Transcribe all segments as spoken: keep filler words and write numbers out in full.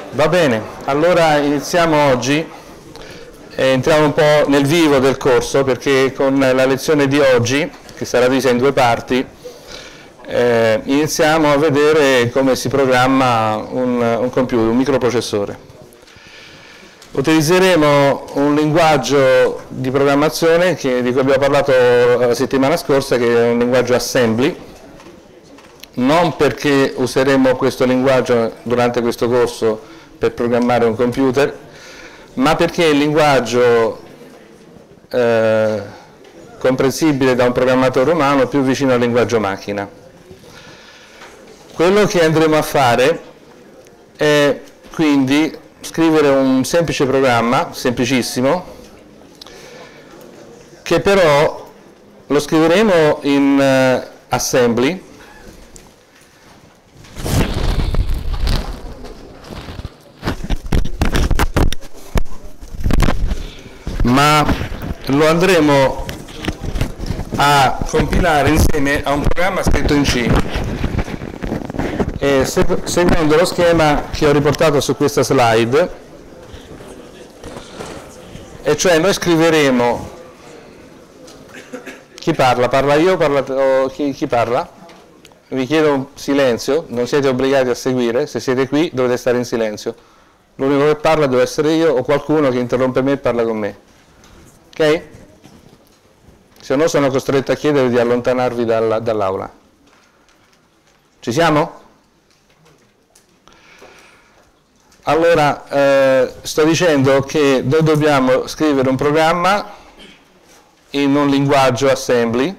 Va bene, allora iniziamo oggi, eh, entriamo un po' nel vivo del corso, perché con la lezione di oggi, che sarà divisa in due parti, eh, iniziamo a vedere come si programma un, un computer, un microprocessore. Utilizzeremo un linguaggio di programmazione che, di cui abbiamo parlato la settimana scorsa, che è un linguaggio assembly, non perché useremo questo linguaggio durante questo corso per programmare un computer, ma perché è il linguaggio eh, comprensibile da un programmatore umano più vicino al linguaggio macchina. Quello che andremo a fare è quindi scrivere un semplice programma, semplicissimo, che però lo scriveremo in uh, assembly, ma lo andremo a compilare insieme a un programma scritto in C, e seguendo lo schema che ho riportato su questa slide, e cioè noi scriveremo, chi parla? Parla io parla, o chi, chi parla? Vi chiedo silenzio, non siete obbligati a seguire, se siete qui dovete stare in silenzio, l'unico che parla deve essere io o qualcuno che interrompe me e parla con me. Ok? Se no sono costretto a chiedervi di allontanarvi dal, dall'aula. Ci siamo? Allora, eh, sto dicendo che noi dobbiamo scrivere un programma in un linguaggio assembly,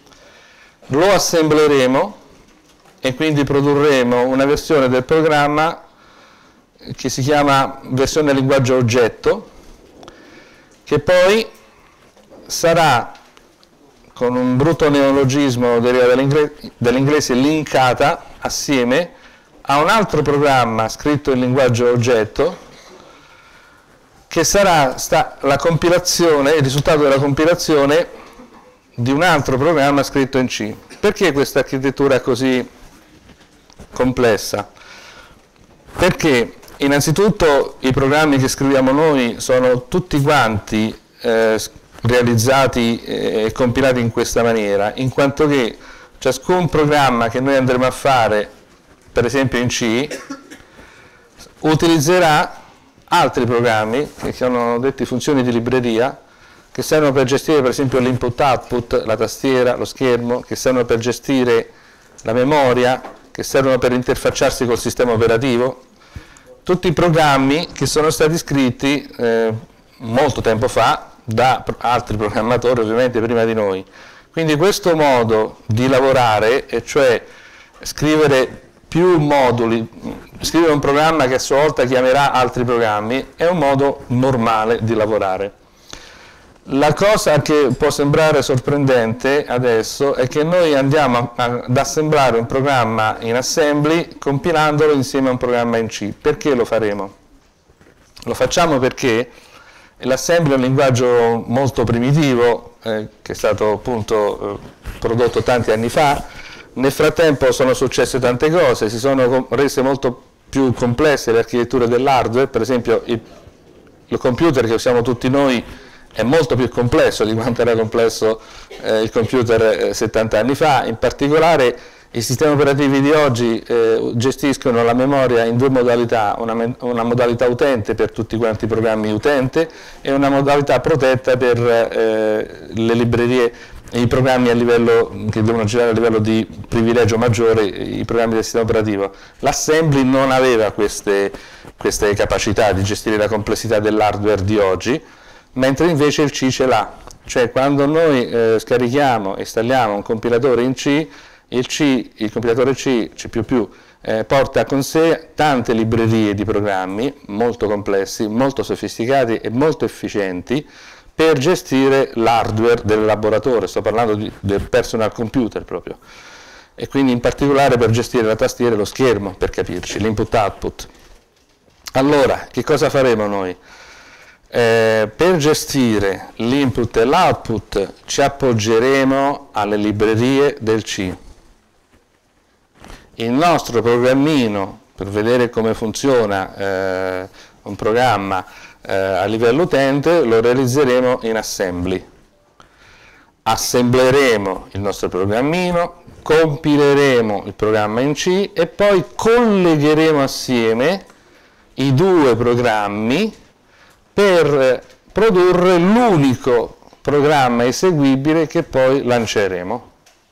lo assembleremo e quindi produrremo una versione del programma che si chiama versione linguaggio oggetto, che poi sarà, con un brutto neologismo deriva dall'inglese, linkata assieme a un altro programma scritto in linguaggio oggetto, che sarà sta, la compilazione, il risultato della compilazione di un altro programma scritto in C. Perché questa architettura è così complessa? Perché innanzitutto i programmi che scriviamo noi sono tutti quanti eh, realizzati e compilati in questa maniera, in quanto che ciascun programma che noi andremo a fare, per esempio in C, utilizzerà altri programmi che sono detti funzioni di libreria, che servono per gestire per esempio l'input-output, la tastiera, lo schermo, che servono per gestire la memoria, che servono per interfacciarsi col sistema operativo. Tutti i programmi che sono stati scritti eh, molto tempo fa da altri programmatori, ovviamente prima di noi. Quindi questo modo di lavorare, e cioè scrivere più moduli, scrivere un programma che a sua volta chiamerà altri programmi, è un modo normale di lavorare. La cosa che può sembrare sorprendente adesso è che noi andiamo ad assemblare un programma in assembly compilandolo insieme a un programma in C. Perché lo faremo? Lo facciamo perché l'assembly è un linguaggio molto primitivo, eh, che è stato appunto eh, prodotto tanti anni fa. Nel frattempo sono successe tante cose, si sono rese molto più complesse le architetture dell'hardware. Per esempio il, il computer che usiamo tutti noi è molto più complesso di quanto era complesso eh, il computer eh, settanta anni fa. In particolare i sistemi operativi di oggi eh, gestiscono la memoria in due modalità, una, una modalità utente per tutti quanti i programmi utente e una modalità protetta per eh, le librerie e i programmi a livello, che devono girare a livello di privilegio maggiore, i programmi del sistema operativo. L'assembly non aveva queste, queste capacità di gestire la complessità dell'hardware di oggi, mentre invece il C ce l'ha. Cioè quando noi eh, scarichiamo e installiamo un compilatore in C, il, C, il compilatore C, C più più, eh, porta con sé tante librerie di programmi molto complessi, molto sofisticati e molto efficienti per gestire l'hardware del laboratorio. Sto parlando di, del personal computer proprio, e quindi in particolare per gestire la tastiera e lo schermo, per capirci, l'input-output. Allora, che cosa faremo noi? Eh, per gestire l'input e l'output ci appoggeremo alle librerie del C. Il nostro programmino per vedere come funziona eh, un programma eh, a livello utente, lo realizzeremo in assembly. Assembleremo il nostro programmino, compileremo il programma in C e poi collegheremo assieme i due programmi per produrre l'unico programma eseguibile che poi lanceremo.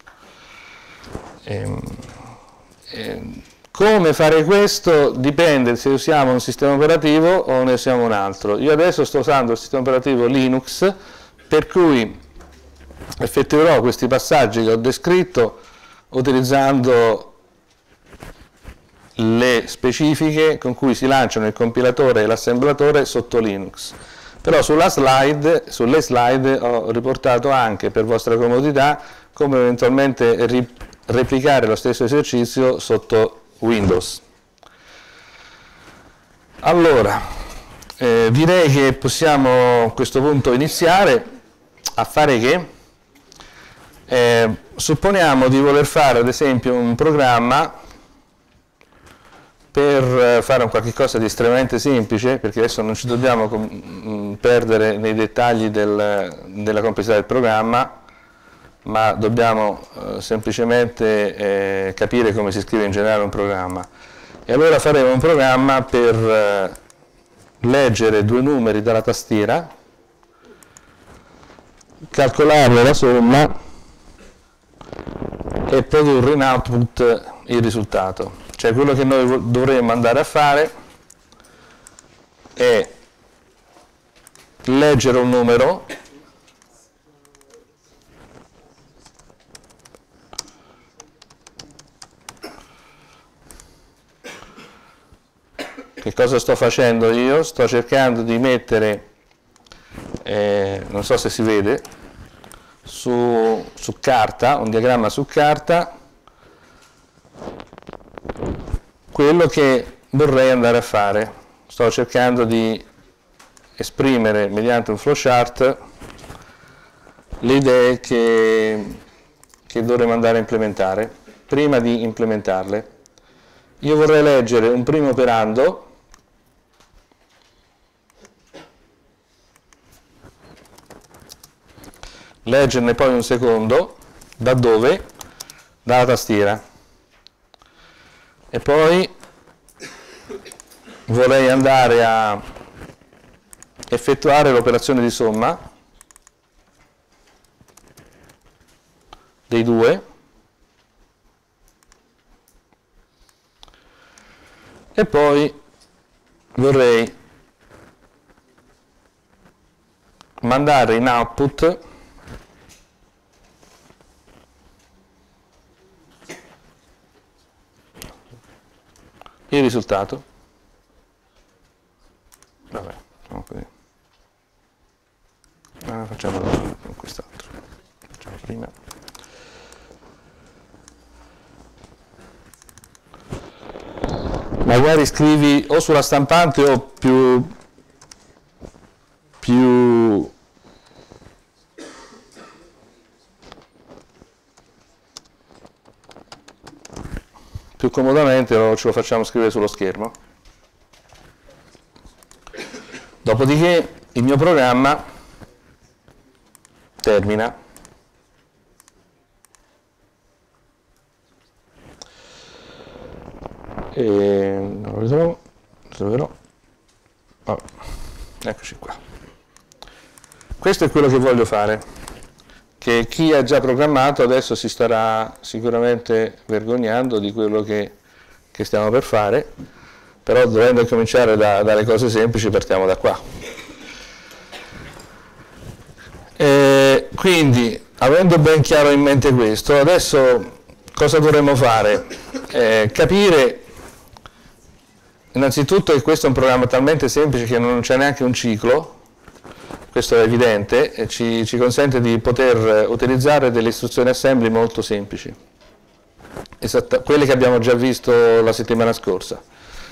E, e, come fare questo dipende se usiamo un sistema operativo o ne usiamo un altro. Io adesso sto usando il sistema operativo Linux, per cui effettuerò questi passaggi che ho descritto utilizzando le specifiche con cui si lanciano il compilatore e l'assemblatore sotto Linux. Però sulla slide, sulle slide ho riportato anche, per vostra comodità, come eventualmente ri replicare lo stesso esercizio sotto Windows. Allora, eh, direi che possiamo a questo punto iniziare a fare che eh, supponiamo di voler fare ad esempio un programma per fare un qualche cosa di estremamente semplice, perché adesso non ci dobbiamo perdere nei dettagli del, della complessità del programma, ma dobbiamo eh, semplicemente eh, capire come si scrive in generale un programma. E allora faremo un programma per eh, leggere due numeri dalla tastiera, calcolare la somma e produrre in output il risultato. Cioè quello che noi dovremmo andare a fare è leggere un numero che cosa sto facendo io? Sto cercando di mettere, eh, non so se si vede, su, su carta, un diagramma su carta, quello che vorrei andare a fare. Sto cercando di esprimere mediante un flowchart le idee che, che dovremo andare a implementare. Prima di implementarle, io vorrei leggere un primo operando leggerne poi un secondo, da dove? Dalla tastiera, e poi vorrei andare a effettuare l'operazione di somma dei due e poi vorrei mandare in output il risultato. Vabbè, facciamo così. Ah, facciamo con quest'altro. Facciamo prima. Magari scrivi o sulla stampante o più più più comodamente lo, ce lo facciamo scrivere sullo schermo. Dopodiché il mio programma termina. E non lo ritrovo, lo troverò. Oh, eccoci qua. Questo è quello che voglio fare, che chi ha già programmato adesso si starà sicuramente vergognando di quello che, che stiamo per fare, però dovendo cominciare da, dalle cose semplici partiamo da qua. E quindi, avendo ben chiaro in mente questo, adesso cosa dovremmo fare? Eh, capire innanzitutto che questo è un programma talmente semplice che non c'è neanche un ciclo, questo è evidente, e ci, ci consente di poter utilizzare delle istruzioni assembly molto semplici, esatta, quelle che abbiamo già visto la settimana scorsa.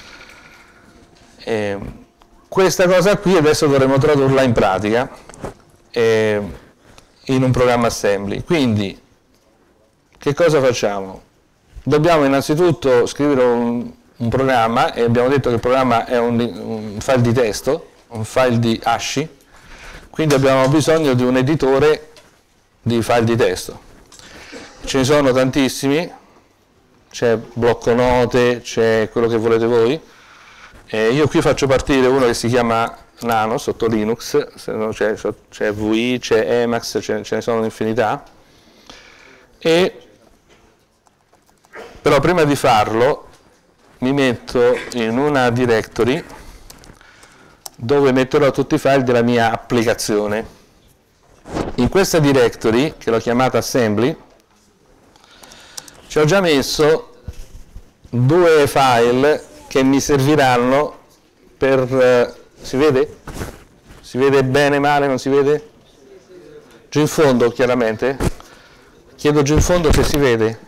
E questa cosa qui adesso dovremo tradurla in pratica eh, in un programma assembly. Quindi che cosa facciamo? Dobbiamo innanzitutto scrivere un, un programma e abbiamo detto che il programma è un, un file di testo, un file di hash, quindi abbiamo bisogno di un editore di file di testo. Ce ne sono tantissimi, c'è blocco note, c'è quello che volete voi. E io qui faccio partire uno che si chiama Nano sotto Linux, c'è V I, c'è Emacs, ce ne sono un'infinità. E però prima di farlo mi metto in una directory dove metterò tutti i file della mia applicazione. In questa directory, che l'ho chiamata assembly, ci ho già messo due file che mi serviranno per... si vede? Si vede bene, male, non si vede? Giù in fondo, chiaramente. Chiedo giù in fondo se si vede.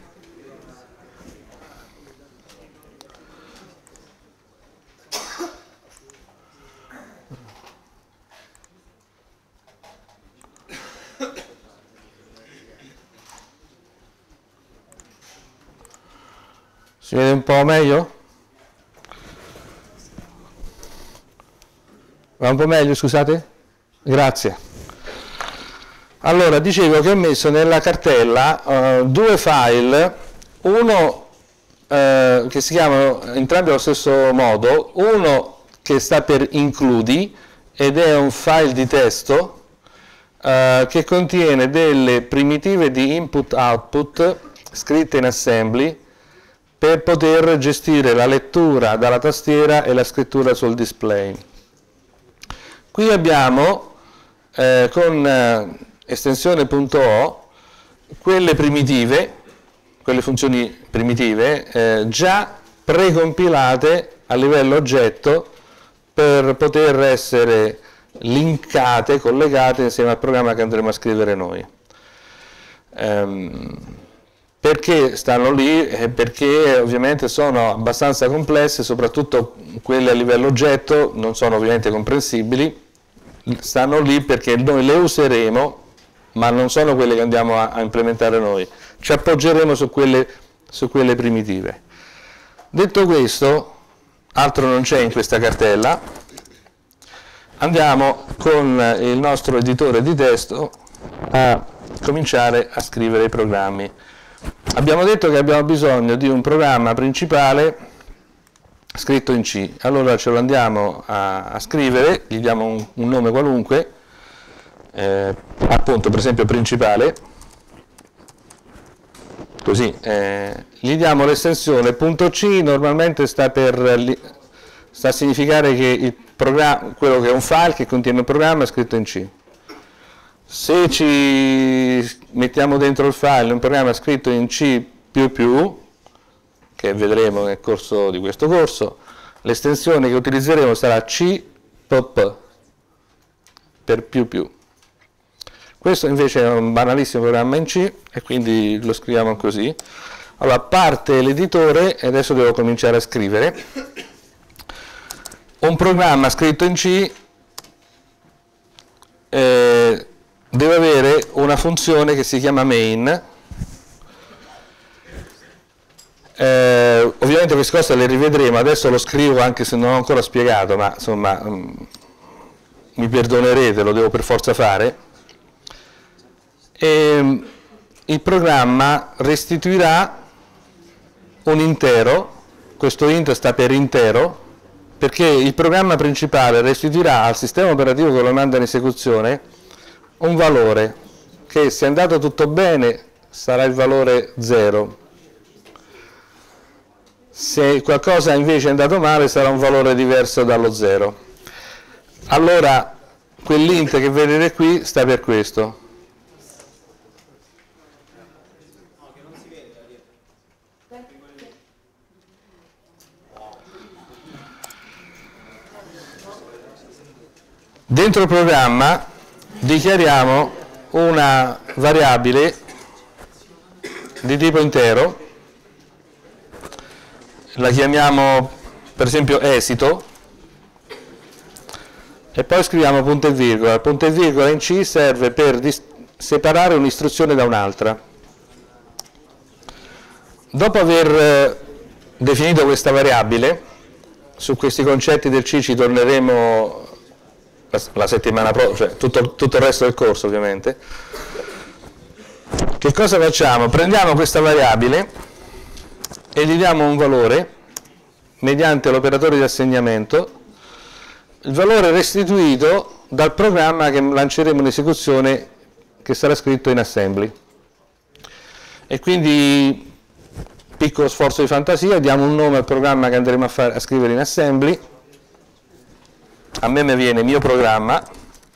Si vede un po' meglio? Va un po' meglio, scusate? Grazie. Allora, dicevo che ho messo nella cartella uh, due file, uno uh, che si chiamano entrambi allo stesso modo, uno che sta per includi ed è un file di testo uh, che contiene delle primitive di input-output scritte in assembly per poter gestire la lettura dalla tastiera e la scrittura sul display. Qui abbiamo eh, con eh, estensione .o quelle primitive, quelle funzioni primitive eh, già precompilate a livello oggetto per poter essere linkate, collegate insieme al programma che andremo a scrivere noi. Ehm, Perché stanno lì? Eh, perché ovviamente sono abbastanza complesse, soprattutto quelle a livello oggetto non sono ovviamente comprensibili, stanno lì perché noi le useremo, ma non sono quelle che andiamo a, a implementare noi, ci appoggeremo su quelle, su quelle primitive. Detto questo, altro non c'è in questa cartella, andiamo con il nostro editore di testo a cominciare a scrivere i programmi. Abbiamo detto che abbiamo bisogno di un programma principale scritto in C, allora ce lo andiamo a, a scrivere, gli diamo un, un nome qualunque, eh, appunto per esempio principale, così, eh, gli diamo l'estensione .c, normalmente sta, per, sta a significare che il programma, quello che è un file che contiene un programma è scritto in C. Se ci mettiamo dentro il file un programma scritto in C più più, che vedremo nel corso di questo corso, l'estensione che utilizzeremo sarà C P P per più più. Questo invece è un banalissimo programma in C e quindi lo scriviamo così. Allora, parte l'editore e adesso devo cominciare a scrivere. Un programma scritto in C eh, deve avere una funzione che si chiama main. Eh, ovviamente queste cose le rivedremo, adesso lo scrivo anche se non ho ancora spiegato, ma insomma mh, mi perdonerete, lo devo per forza fare. E, il programma restituirà un intero, questo int sta per intero, perché il programma principale restituirà al sistema operativo che lo manda in esecuzione un valore che, se è andato tutto bene, sarà il valore zero. Se qualcosa invece è andato male, sarà un valore diverso dallo zero. Allora, quell'int che vedete qui sta per questo. Dentro il programma dichiariamo una variabile di tipo intero, la chiamiamo per esempio esito, e poi scriviamo punto e virgola. Il punto e virgola in C serve per separare un'istruzione da un'altra. Dopo aver definito questa variabile, su questi concetti del C ci torneremo la, la settimana prossima, cioè tutto, tutto il resto del corso ovviamente. Che cosa facciamo? Prendiamo questa variabile e gli diamo un valore mediante l'operatore di assegnamento, il valore restituito dal programma che lanceremo in esecuzione, che sarà scritto in assembly. E quindi, piccolo sforzo di fantasia, diamo un nome al programma che andremo a, fare, a scrivere in assembly. A me mi viene mio programma.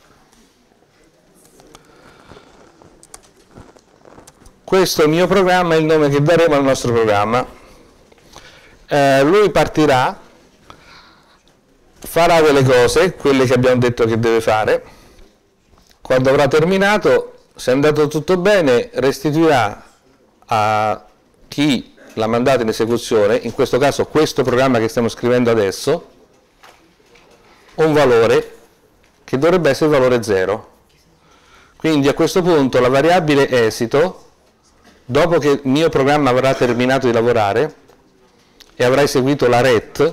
Questo mio programma è il nome che daremo al nostro programma. Eh, lui partirà, farà delle cose, quelle che abbiamo detto che deve fare. Quando avrà terminato, se è andato tutto bene, restituirà a chi l'ha mandato in esecuzione, in questo caso questo programma che stiamo scrivendo adesso, un valore che dovrebbe essere il valore zero. Quindi a questo punto la variabile esito, dopo che il mio programma avrà terminato di lavorare e avrà eseguito la ret,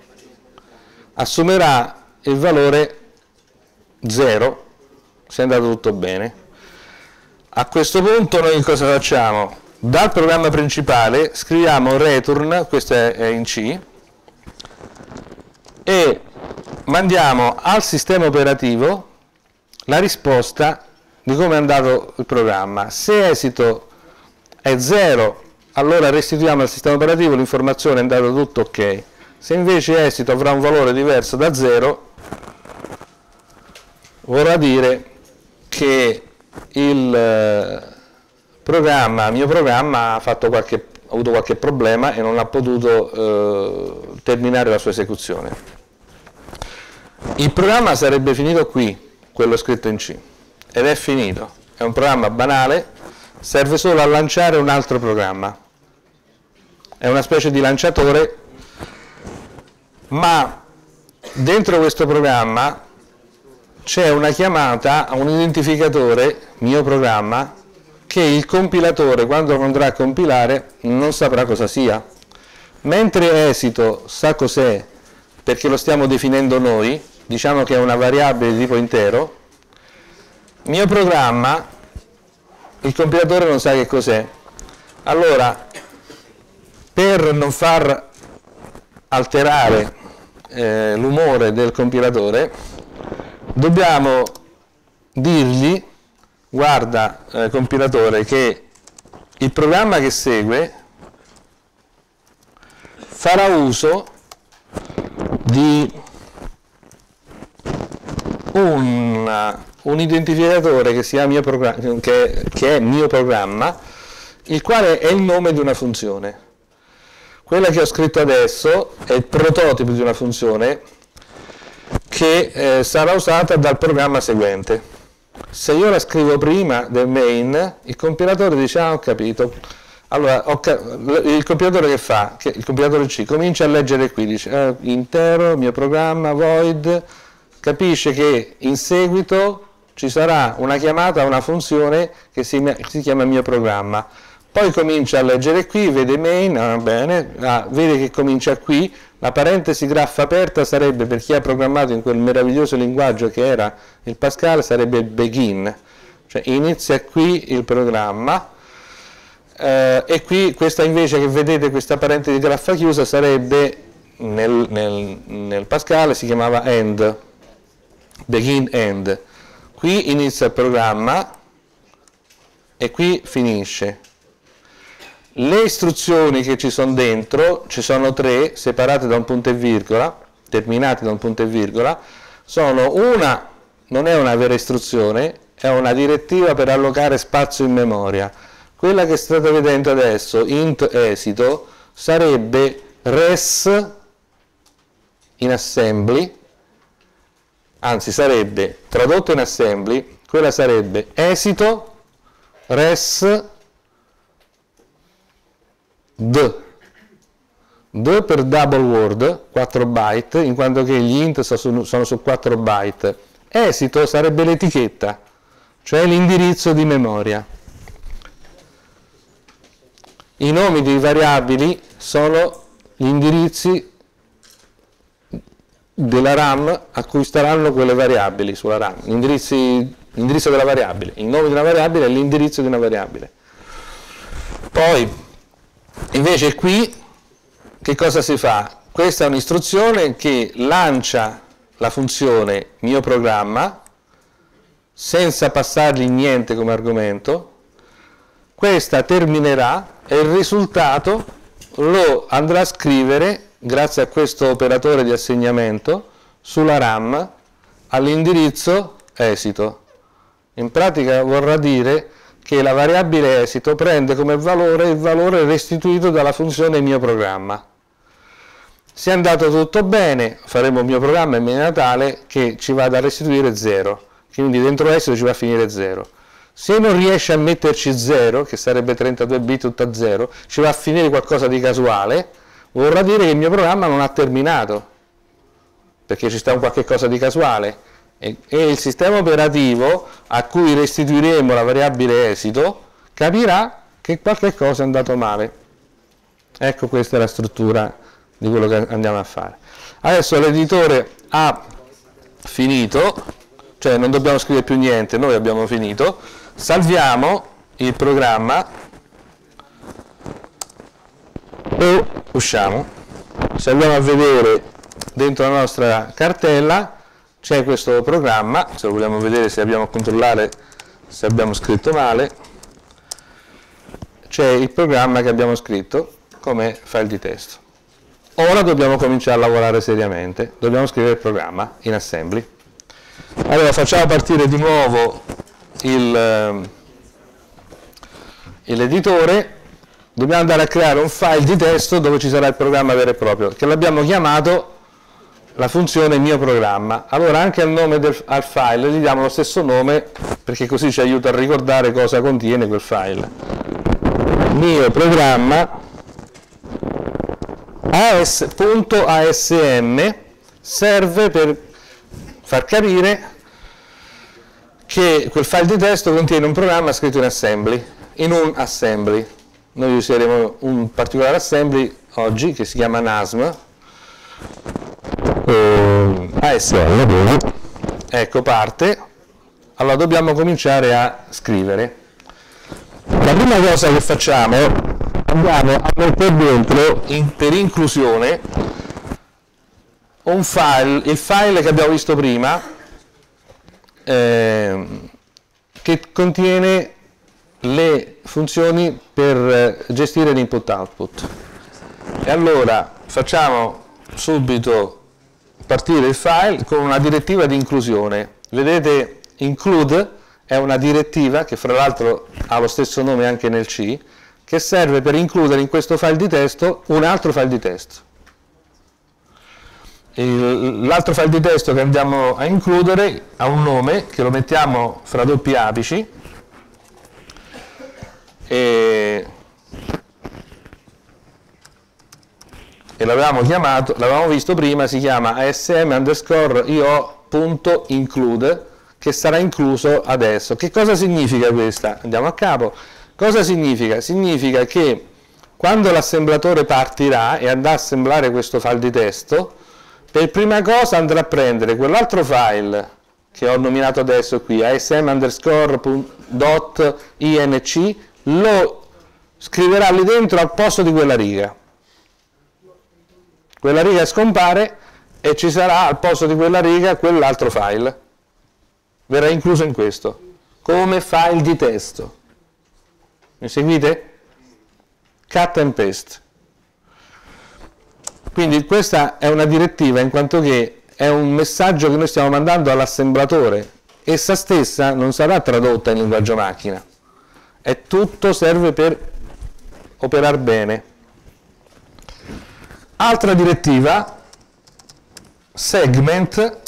assumerà il valore zero se è andato tutto bene. A questo punto noi cosa facciamo? Dal programma principale scriviamo return, questo è in C, e mandiamo al sistema operativo la risposta di come è andato il programma. Se esito è zero, allora restituiamo al sistema operativo l'informazione è andato tutto ok. Se invece esito avrà un valore diverso da zero, vorrà dire che il programma, il mio programma ha, fatto qualche, ha avuto qualche problema e non ha potuto eh, terminare la sua esecuzione. Il programma sarebbe finito qui, quello scritto in C, ed è finito. È un programma banale, serve solo a lanciare un altro programma. È una specie di lanciatore, ma dentro questo programma c'è una chiamata a un identificatore, mio programma, che il compilatore, quando andrà a compilare, non saprà cosa sia. Mentre esito sa cos'è, perché lo stiamo definendo noi, diciamo che è una variabile di tipo intero, mio programma, il compilatore non sa che cos'è. Allora, per non far alterare eh, l'umore del compilatore, dobbiamo dirgli: guarda eh, compilatore, che il programma che segue farà uso di un, un identificatore che, sia mio che, che è mio programma, il quale è il nome di una funzione. Quella che ho scritto adesso è il prototipo di una funzione che eh, sarà usata dal programma seguente. Se io la scrivo prima del main, il compilatore dice: ah, ho capito. Allora, ho ca il compilatore che fa? Che il compilatore C comincia a leggere qui, dice eh, intero, mio programma, void, capisce che in seguito ci sarà una chiamata a una funzione che si, si chiama mio programma. Poi comincia a leggere qui, vede main, ah, bene, ah, vede che comincia qui, la parentesi graffa aperta sarebbe, per chi ha programmato in quel meraviglioso linguaggio che era il Pascal, sarebbe il begin, cioè inizia qui il programma, eh, e qui questa invece che vedete, questa parentesi graffa chiusa, sarebbe nel, nel, nel Pascal si chiamava end, begin end. Qui inizia il programma e qui finisce. Le istruzioni che ci sono dentro, ci sono tre, separate da un punto e virgola, terminate da un punto e virgola, sono una, non è una vera istruzione, è una direttiva per allocare spazio in memoria. Quella che state vedendo adesso, int esito, sarebbe res in assembly, anzi sarebbe tradotto in assembly, quella sarebbe esito res D. D per double word, quattro byte, in quanto che gli int sono su, sono su quattro byte. Esito sarebbe l'etichetta, cioè l'indirizzo di memoria. I nomi dei variabili sono gli indirizzi della RAM a cui staranno quelle variabili sulla RAM, l'indirizzo della variabile, il nome di una variabile e l'indirizzo di una variabile. Poi invece qui che cosa si fa? Questa è un'istruzione che lancia la funzione mio programma senza passargli niente come argomento, questa terminerà e il risultato lo andrà a scrivere grazie a questo operatore di assegnamento sulla RAM all'indirizzo esito. In pratica vorrà dire che la variabile esito prende come valore il valore restituito dalla funzione mio programma. Se è andato tutto bene, faremo il mio programma in maniera tale che ci vada a restituire zero, quindi dentro esito ci va a finire zero. Se non riesce a metterci zero, che sarebbe trentadue bit tutto a zero, ci va a finire qualcosa di casuale, vorrà dire che il mio programma non ha terminato, perché ci sta un qualche cosa di casuale, e, e il sistema operativo a cui restituiremo la variabile esito capirà che qualche cosa è andato male. Ecco, questa è la struttura di quello che andiamo a fare. Adesso l'editore ha finito, cioè non dobbiamo scrivere più niente, noi abbiamo finito, salviamo il programma e usciamo. Se andiamo a vedere dentro la nostra cartella c'è questo programma, se lo vogliamo vedere, se abbiamo a controllare se abbiamo scritto male, c'è il programma che abbiamo scritto come file di testo. Ora dobbiamo cominciare a lavorare seriamente, dobbiamo scrivere il programma in assembly. Allora facciamo partire di nuovo l'editore, dobbiamo andare a creare un file di testo dove ci sarà il programma vero e proprio, che l'abbiamo chiamato la funzione mio programma. Allora anche al nome del al file gli diamo lo stesso nome, perché così ci aiuta a ricordare cosa contiene quel file. Mio programma as.asm serve per far capire che quel file di testo contiene un programma scritto in assembly, in un assembly. Noi useremo un particolare assembly oggi che si chiama nasm, eh, asm, ecco, parte. Allora dobbiamo cominciare a scrivere. La prima cosa che facciamo, andiamo a mettere dentro in, per inclusione un file, il file che abbiamo visto prima, eh, che contiene le funzioni per gestire l'input-output. E allora facciamo subito partire il file con una direttiva di inclusione. Vedete, include è una direttiva che fra l'altro ha lo stesso nome anche nel C, che serve per includere in questo file di testo un altro file di testo. L'altro file di testo che andiamo a includere ha un nome che lo mettiamo fra doppi apici e, e l'avevamo chiamato, l'avevamo visto prima, si chiama asm underscore io.include, che sarà incluso adesso. Che cosa significa questa? Andiamo a capo. Cosa significa? Significa che quando l'assemblatore partirà e andrà a assemblare questo file di testo, per prima cosa andrà a prendere quell'altro file che ho nominato adesso qui, asm underscore dot inc, lo scriverà lì dentro al posto di quella riga. Quella riga scompare e ci sarà al posto di quella riga quell'altro file. Verrà incluso in questo, come file di testo. Mi seguite? Cut and paste. Quindi questa è una direttiva in quanto che è un messaggio che noi stiamo mandando all'assemblatore. Essa stessa non sarà tradotta in linguaggio macchina. È tutto, serve per operare bene. Altra direttiva, segment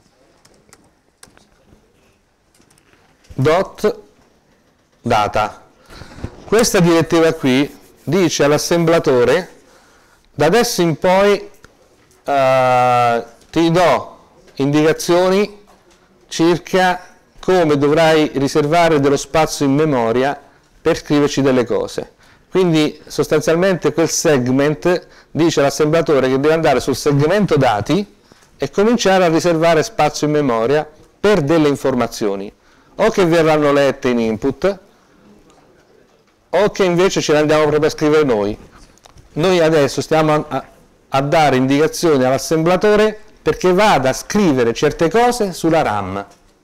dot data. Questa direttiva qui dice all'assemblatore: da adesso in poi uh, ti do indicazioni circa come dovrai riservare dello spazio in memoria per scriverci delle cose. Quindi sostanzialmente quel segment dice all'assemblatore che deve andare sul segmento dati e cominciare a riservare spazio in memoria per delle informazioni, o che verranno lette in input, o che invece ce le andiamo proprio a scrivere noi. Noi adesso stiamo a, a dare indicazioni all'assemblatore perché vada a scrivere certe cose sulla RAM.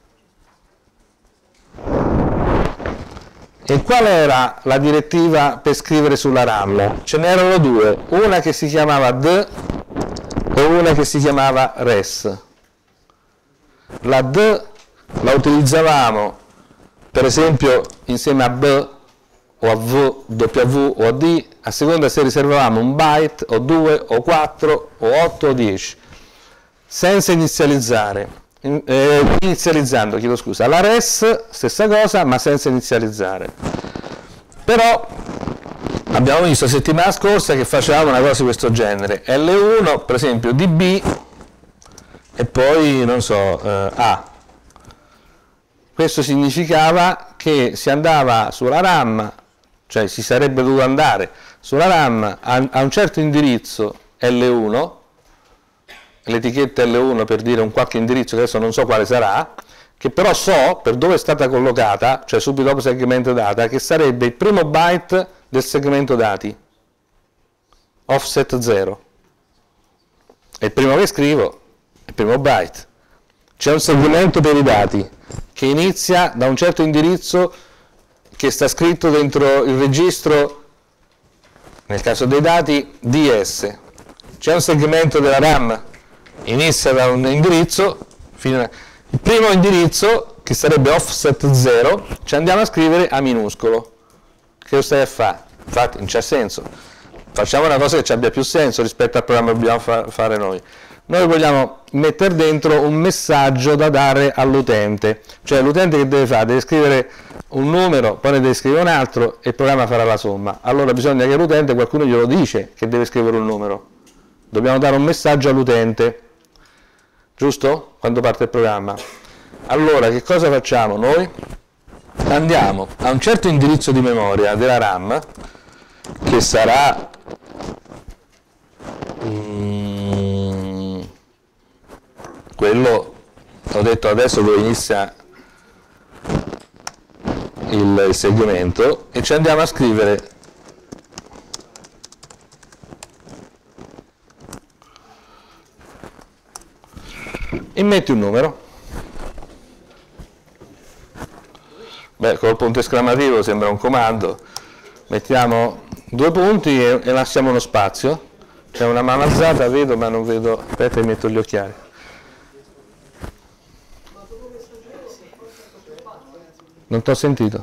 E qual era la direttiva per scrivere sulla RAM? Ce n'erano due, una che si chiamava D e una che si chiamava res. La D la utilizzavamo per esempio insieme a B o a V, W o a D, a seconda se riservavamo un byte o due o quattro o otto o dieci, senza inizializzare. Eh, inizializzando, chiedo scusa, la res stessa cosa ma senza inizializzare. Però abbiamo visto settimana scorsa che facevamo una cosa di questo genere, L uno per esempio D B e poi non so eh, A. Questo significava che si andava sulla RAM, cioè si sarebbe dovuto andare sulla RAM a, a un certo indirizzo L uno, l'etichetta L uno per dire un qualche indirizzo che adesso non so quale sarà, che però so per dove è stata collocata, cioè subito dopo segmento data, che sarebbe il primo byte del segmento dati, offset zero. È il primo che scrivo, il primo byte. C'è un segmento per i dati che inizia da un certo indirizzo che sta scritto dentro il registro, nel caso dei dati, D S. C'è un segmento della RAM, inizia da un indirizzo, fino a... il primo indirizzo, che sarebbe offset zero, ci andiamo a scrivere A minuscolo. Che lo stai a fare? Infatti non c'è senso. Facciamo una cosa che ci abbia più senso rispetto al programma che dobbiamo fa fare noi. Noi vogliamo mettere dentro un messaggio da dare all'utente, cioè l'utente che deve fare? Deve scrivere un numero, poi ne deve scrivere un altro e il programma farà la somma. Allora bisogna che l'utente, qualcuno glielo dice che deve scrivere un numero. Dobbiamo dare un messaggio all'utente, giusto? Quando parte il programma. Allora che cosa facciamo noi? Andiamo a un certo indirizzo di memoria della RAM, che sarà mm, quello, ho detto adesso dove inizia il, il segmento, e ci andiamo a scrivere e metti un numero. Beh, col punto esclamativo sembra un comando. Mettiamo due punti e, e lasciamo uno spazio. C'è una mano alzata, vedo ma non vedo. Aspetta, mi metto gli occhiali. Non ti ho sentito.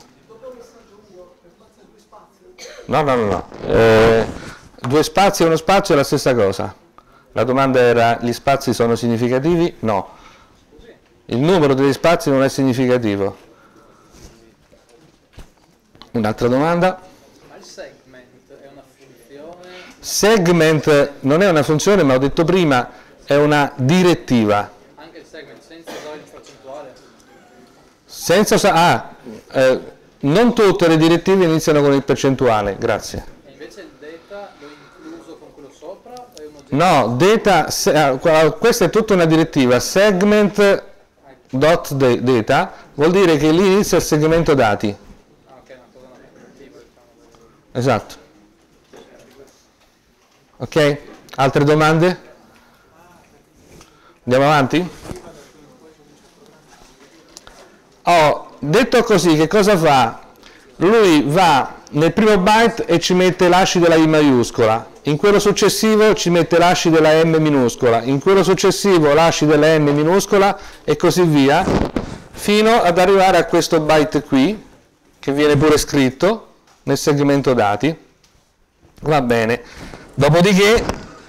No, no, no, no. Eh, due spazi e uno spazio è la stessa cosa. La domanda era: gli spazi sono significativi? No. Il numero degli spazi non è significativo. Un'altra domanda? Ma il segment è una funzione? Segment non è una funzione, ma ho detto prima, è una direttiva. Anche il segment senza usare il percentuale? Senza usare... Ah, eh, non tutte le direttive iniziano con il percentuale, grazie. E invece il data l'ho incluso con quello sopra? O è un oggetto? No, data, se, questa è tutta una direttiva, segment dot data vuol dire che lì inizia il segmento dati. Ah, ok, una cosa non direttiva, diciamo. Esatto. Ok? Altre domande? Andiamo avanti? Oh, detto così, che cosa fa? Lui va nel primo byte e ci mette l'asci della I maiuscola, in quello successivo ci mette l'asci della M minuscola, in quello successivo l'asci della M minuscola e così via, fino ad arrivare a questo byte qui, che viene pure scritto nel segmento dati. Va bene. Dopodiché,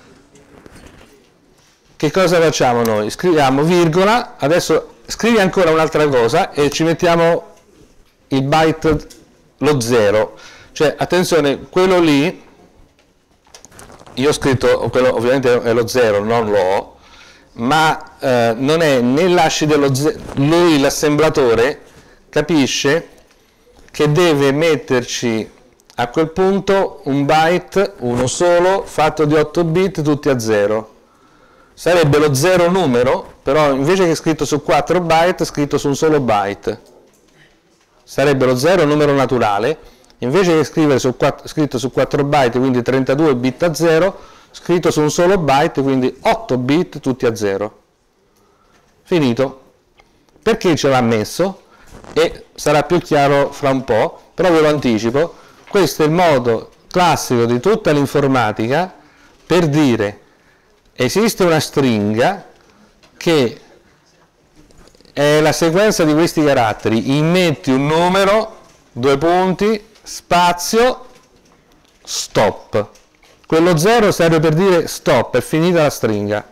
che cosa facciamo noi? Scriviamo virgola, adesso scrivi ancora un'altra cosa e ci mettiamo il byte, lo zero. Cioè, attenzione, quello lì, io ho scritto, quello ovviamente è lo zero, non l'O, ma eh, non è né l'asci dello zero, lui, l'assemblatore, capisce che deve metterci a quel punto un byte, uno solo, fatto di otto bit tutti a zero. Sarebbe lo zero numero, però invece che scritto su quattro byte, scritto su un solo byte. Sarebbe lo zero numero naturale, invece che scrivere su quattro, scritto su quattro byte, quindi trentadue bit a zero, scritto su un solo byte, quindi otto bit tutti a zero. Finito. Perché ce l'ha messo? E sarà più chiaro fra un po', però ve lo anticipo. Questo è il modo classico di tutta l'informatica per dire esiste una stringa che è la sequenza di questi caratteri, immetti un numero, due punti, spazio, stop. Quello zero serve per dire stop, è finita la stringa.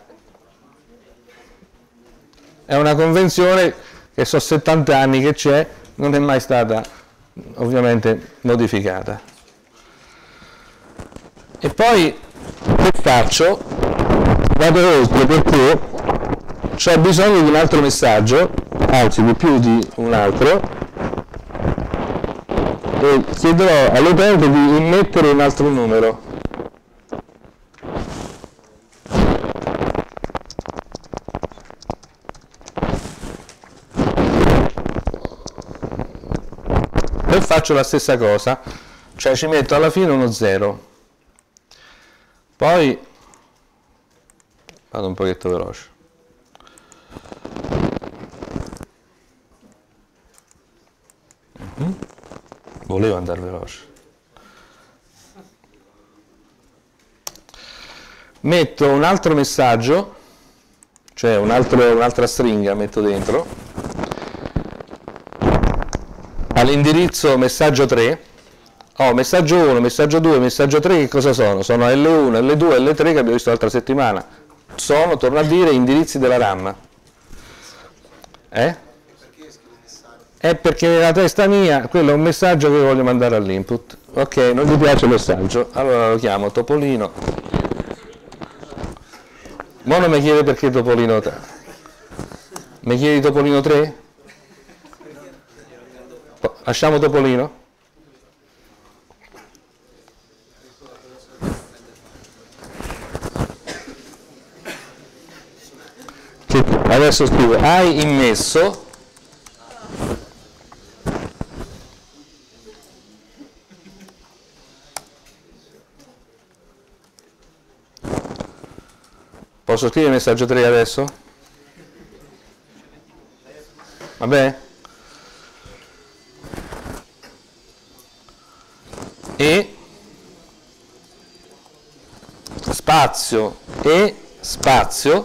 È una convenzione che sono settanta anni che c'è, non è mai stata ovviamente modificata. E poi che faccio? Vado oltre perché ho bisogno di un altro messaggio, anzi di più di un altro, e chiederò all'utente di immettere un altro numero. E faccio la stessa cosa, cioè ci metto alla fine uno zero. Poi vado un pochetto veloce. Uh-huh. Volevo andare veloce. Metto un altro messaggio, cioè un altro, un'altra stringa metto dentro, all'indirizzo messaggio tre. Ho messaggio uno, messaggio due, messaggio tre, che cosa sono? Sono L uno, L due, L tre che abbiamo visto l'altra settimana. Sono, torno a dire, indirizzi della RAM. Eh? È perché nella testa mia quello è un messaggio che voglio mandare all'input. Ok, non gli piace il messaggio, allora lo chiamo Topolino. Mo non mi chiede perché Topolino tre. Mi chiedi Topolino tre? Lasciamo Topolino? Adesso scrivo hai immesso posso scrivere il messaggio tre adesso? Vabbè? E spazio e spazio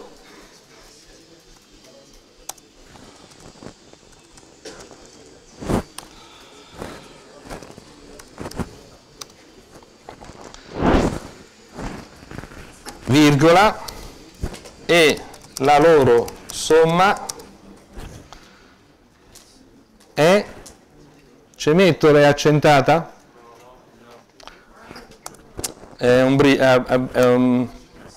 virgola e la loro somma è, ci metto l'è accentata? È un, bri è, è un,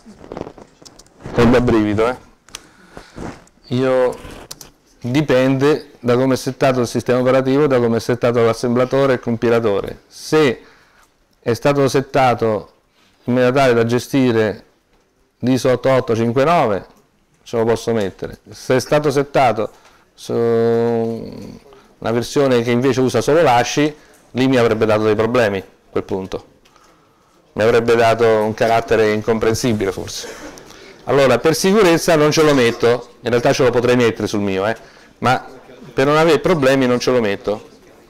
è un brivido, eh? Io dipende da come è settato il sistema operativo, da come è settato l'assemblatore e il compilatore. Se è stato settato in maniera tale da gestire D I S otto otto cinque nove, ce lo posso mettere. Se è stato settato su una versione che invece usa solo l'ASCII, lì mi avrebbe dato dei problemi a quel punto. Mi avrebbe dato un carattere incomprensibile forse. Allora, per sicurezza non ce lo metto, in realtà ce lo potrei mettere sul mio, eh, ma per non avere problemi non ce lo metto.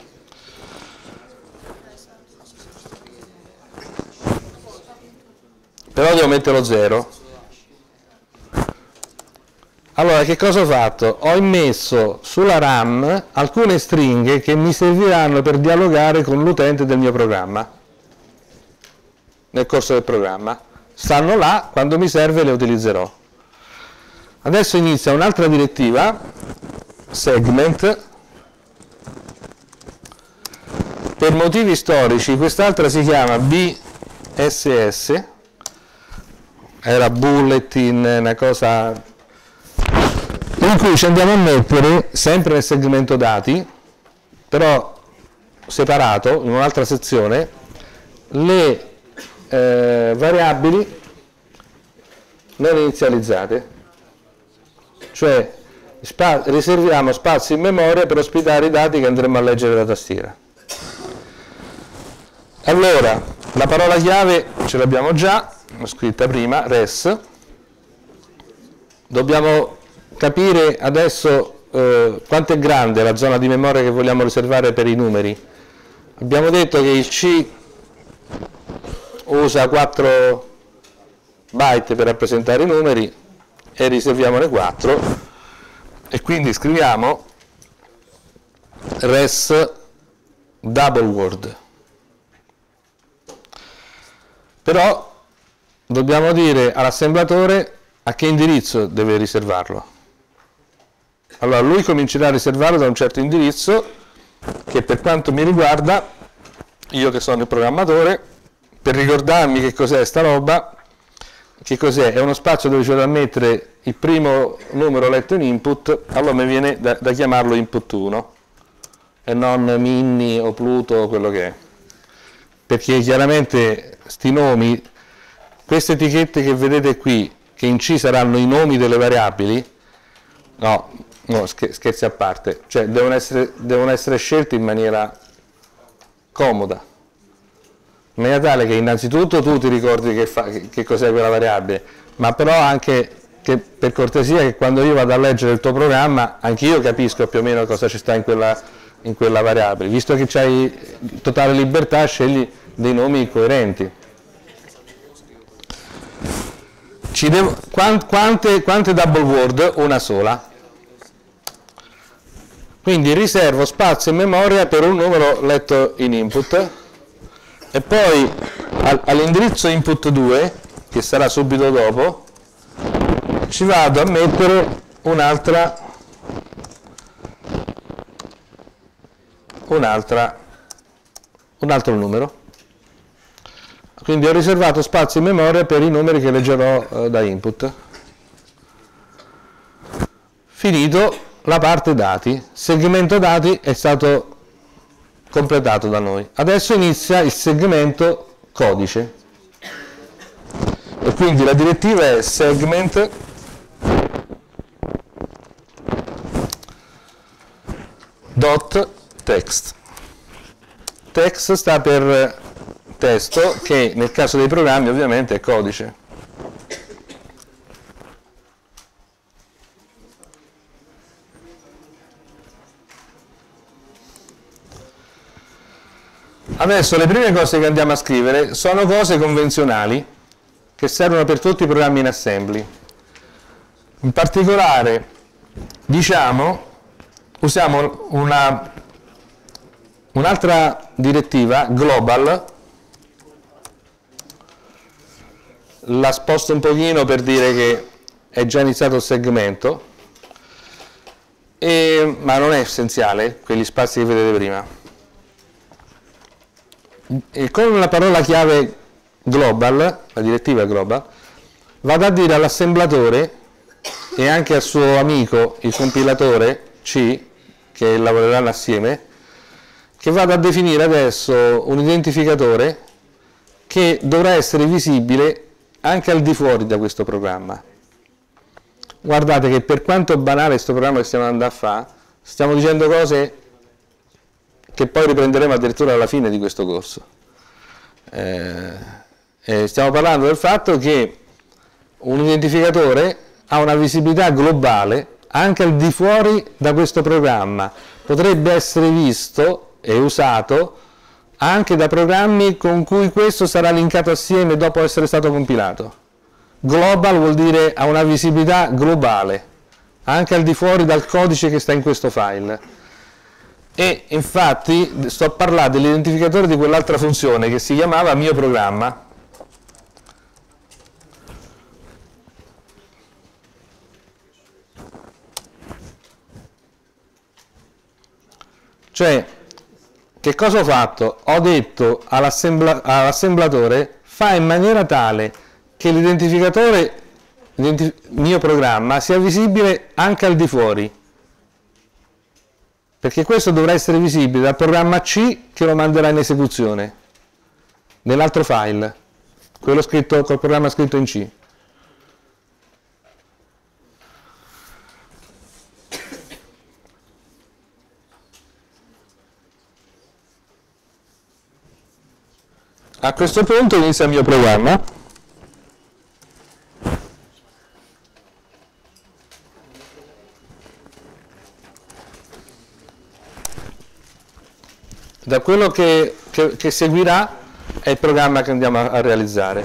Però devo mettere lo zero. Allora, che cosa ho fatto? Ho immesso sulla RAM alcune stringhe che mi serviranno per dialogare con l'utente del mio programma, nel corso del programma. Stanno là, quando mi serve le utilizzerò. Adesso inizia un'altra direttiva, segment. Per motivi storici quest'altra si chiama B S S, era bulletin, una cosa in cui ci andiamo a mettere, sempre nel segmento dati, però separato, in un'altra sezione, le eh, variabili non inizializzate, cioè spa riserviamo spazi in memoria per ospitare i dati che andremo a leggere dalla tastiera. Allora, la parola chiave ce l'abbiamo già, l'ho scritta prima, res. Dobbiamo capire adesso eh, quanto è grande la zona di memoria che vogliamo riservare per i numeri. Abbiamo detto che il C usa quattro byte per rappresentare i numeri e riserviamone quattro, e quindi scriviamo res double word. Però dobbiamo dire all'assemblatore a che indirizzo deve riservarlo. Allora lui comincerà a riservarlo da un certo indirizzo che, per quanto mi riguarda, io che sono il programmatore, per ricordarmi che cos'è sta roba, che cos'è? È uno spazio dove c'è da mettere il primo numero letto in input, allora mi viene da, da chiamarlo input uno e non Minnie o Pluto o quello che è, perché chiaramente sti nomi, queste etichette che vedete qui, che in C saranno i nomi delle variabili, no, no, scherzi a parte, cioè devono essere, devono essere scelti in maniera comoda, in maniera tale che innanzitutto tu ti ricordi che, fa, che, che cos'è quella variabile, ma però anche che, per cortesia, che quando io vado a leggere il tuo programma, anche io capisco più o meno cosa ci sta in quella, in quella variabile. Visto che c'hai totale libertà, scegli dei nomi coerenti. Ci devo, quante, quante double word? Una sola. Quindi riservo spazio in memoria per un numero letto in input, e poi all'indirizzo input due, che sarà subito dopo, ci vado a mettere un'altra un'altra un altro numero. Quindi ho riservato spazio in memoria per i numeri che leggerò eh, da input. Finito la parte dati, segmento dati è stato completato da noi. Adesso inizia il segmento codice, e quindi la direttiva è segment dot text. Text sta per testo, che nel caso dei programmi ovviamente è codice. Adesso le prime cose che andiamo a scrivere sono cose convenzionali che servono per tutti i programmi in assembly. In particolare, diciamo, usiamo una un'altra direttiva, global, la sposto un pochino per dire che è già iniziato il segmento, e, ma non è essenziale, quegli spazi che vedete prima. E con la parola chiave global, la direttiva global, vado a dire all'assemblatore e anche al suo amico, il compilatore C, che lavoreranno assieme, che vado a definire adesso un identificatore che dovrà essere visibile anche al di fuori da questo programma. Guardate che, per quanto banale questo programma che stiamo andando a fare, stiamo dicendo cose che poi riprenderemo addirittura alla fine di questo corso. Eh, eh, stiamo parlando del fatto che un identificatore ha una visibilità globale anche al di fuori da questo programma, potrebbe essere visto e usato anche da programmi con cui questo sarà linkato assieme dopo essere stato compilato. Global vuol dire ha una visibilità globale anche al di fuori dal codice che sta in questo file, e infatti sto a parlare dell'identificatore di quell'altra funzione che si chiamava mio programma. Cioè, che cosa ho fatto? Ho detto all'assemblatore, fa in maniera tale che l'identificatore mio programma sia visibile anche al di fuori, perché questo dovrà essere visibile dal programma C che lo manderà in esecuzione. nell'altro file, quello scritto col programma scritto in C. A questo punto inizia il mio programma. Da quello che, che, che seguirà è il programma che andiamo a, a realizzare.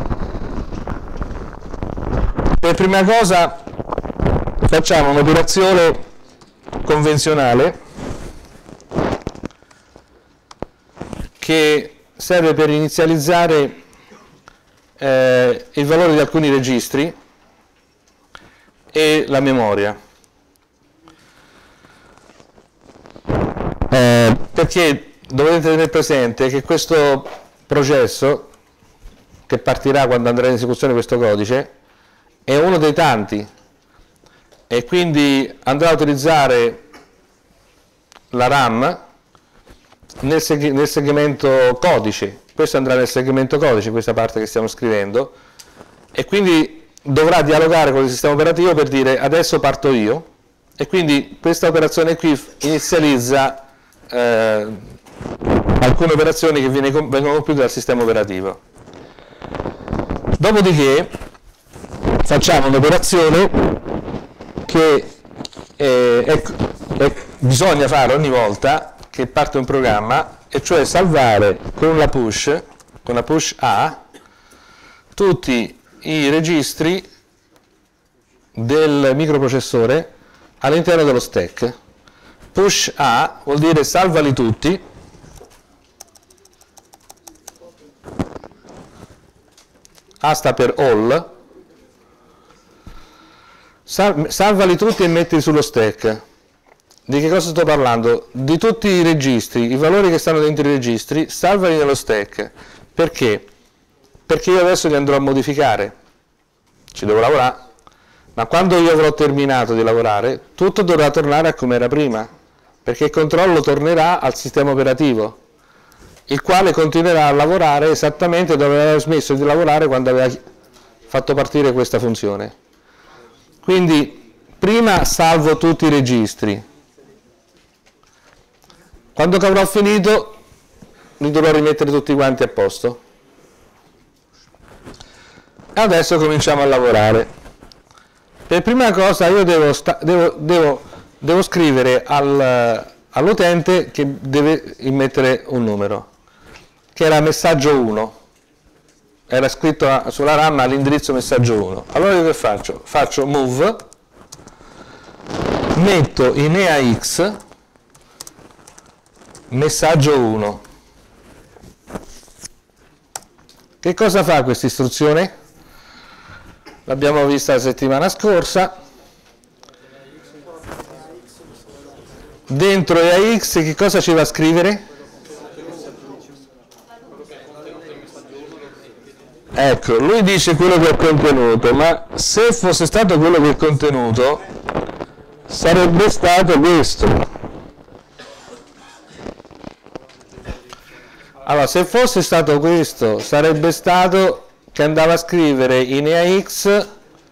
Per prima cosa facciamo un'operazione convenzionale che serve per inizializzare eh, il valore di alcuni registri e la memoria. Eh, perché dovete tenere presente che questo processo, che partirà quando andrà in esecuzione questo codice, è uno dei tanti e quindi andrà a utilizzare la RAM nel, seg nel segmento codice. Questo andrà nel segmento codice, questa parte che stiamo scrivendo, e quindi dovrà dialogare con il sistema operativo per dire adesso parto io, e quindi questa operazione qui inizializza eh, alcune operazioni che viene, vengono compiute dal sistema operativo. Dopodiché facciamo un'operazione che eh, è, è, bisogna fare ogni volta che parte un programma, e cioè salvare con la push, con la push A, tutti i registri del microprocessore all'interno dello stack. Push A vuol dire salvali tutti, A sta per all, salvali tutti e mettili sullo stack. Di che cosa sto parlando? Di tutti i registri, i valori che stanno dentro i registri, salvali nello stack. Perché? Perché io adesso li andrò a modificare, ci devo lavorare, ma quando io avrò terminato di lavorare, tutto dovrà tornare a come era prima, perché il controllo tornerà al sistema operativo, il quale continuerà a lavorare esattamente dove aveva smesso di lavorare quando aveva fatto partire questa funzione. Quindi prima salvo tutti i registri, quando avrò finito li dovrò rimettere tutti quanti a posto. Adesso cominciamo a lavorare. Per prima cosa io devo, devo, devo, devo scrivere al, all'utente che deve immettere un numero, che era messaggio uno, era scritto sulla RAM all'indirizzo messaggio uno. Allora io che faccio? Faccio move, metto in E A X messaggio uno. Che cosa fa questa istruzione? L'abbiamo vista la settimana scorsa. Dentro E A X che cosa ci va a scrivere? Ecco, lui dice quello che è contenuto, ma se fosse stato quello che è contenuto sarebbe stato questo. Allora, se fosse stato questo, sarebbe stato che andava a scrivere in E A X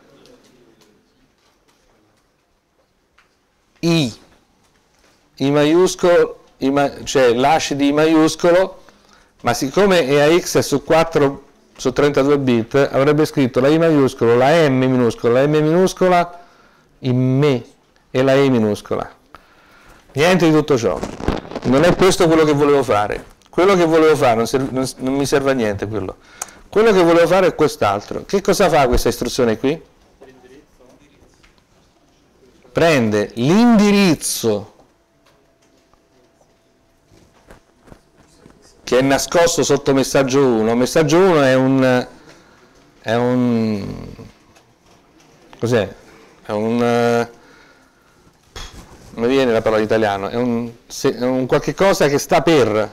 I, I maiuscolo, I ma, cioè l'hash di I maiuscolo, ma siccome E A X è su quattro su trentadue bit, avrebbe scritto la I maiuscolo, la M minuscola, la M minuscola, in me e la E minuscola. Niente di tutto ciò. Non è questo quello che volevo fare. Quello che volevo fare non, serve, non, non mi serve a niente quello. Quello che volevo fare è quest'altro. Che cosa fa questa istruzione qui? Prende l'indirizzo che è nascosto sotto messaggio uno. Messaggio uno è un è un cos'è? È un non mi viene la parola in italiano, è un, è un qualche cosa che sta per,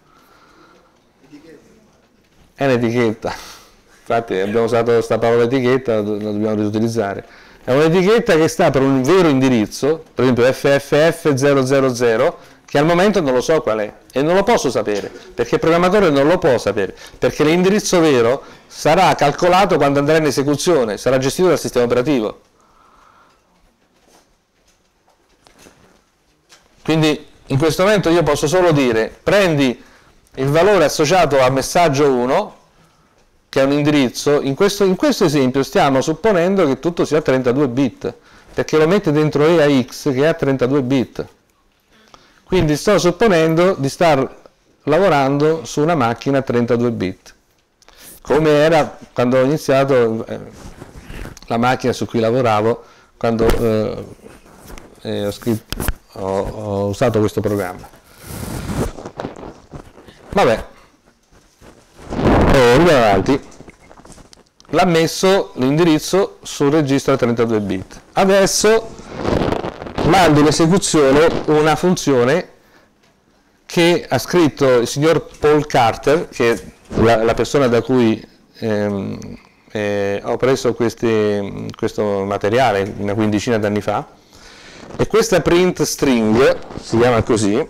è un'etichetta, infatti abbiamo usato questa parola etichetta, la dobbiamo riutilizzare. È un'etichetta che sta per un vero indirizzo, per esempio F F F zero zero zero, che al momento non lo so qual è e non lo posso sapere, perché il programmatore non lo può sapere, perché l'indirizzo vero sarà calcolato quando andrà in esecuzione, sarà gestito dal sistema operativo. Quindi in questo momento io posso solo dire: prendi il valore associato al messaggio uno, che è un indirizzo. In questo, in questo esempio stiamo supponendo che tutto sia trentadue bit, perché lo mette dentro E A X che è a trentadue bit. Quindi sto supponendo di star lavorando su una macchina a trentadue bit, come era quando ho iniziato eh, la macchina su cui lavoravo, quando eh, eh, ho, scritto, ho, ho usato questo programma. Vabbè, andiamo avanti. L'ha messo l'indirizzo sul registro a trentadue bit. Adesso mando in esecuzione una funzione che ha scritto il signor Paul Carter, che è la, la persona da cui ehm, eh, ho preso questi, questo materiale una quindicina d'anni fa, e questa print string si chiama così.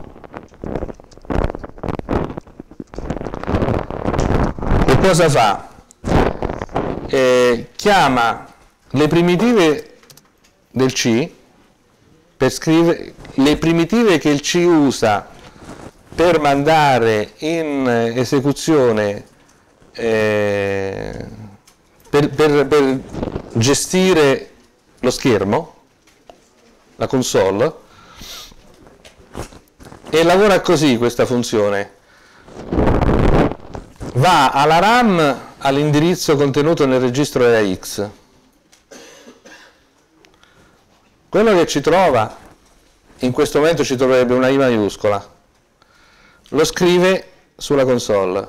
Che cosa fa? Eh, chiama le primitive del C per scrivere le primitive che il C usa per mandare in esecuzione eh, per, per, per gestire lo schermo, la console, e lavora così questa funzione. Va alla RAM all'indirizzo contenuto nel registro E A X. Quello che ci trova, in questo momento ci troverebbe una I maiuscola, lo scrive sulla console,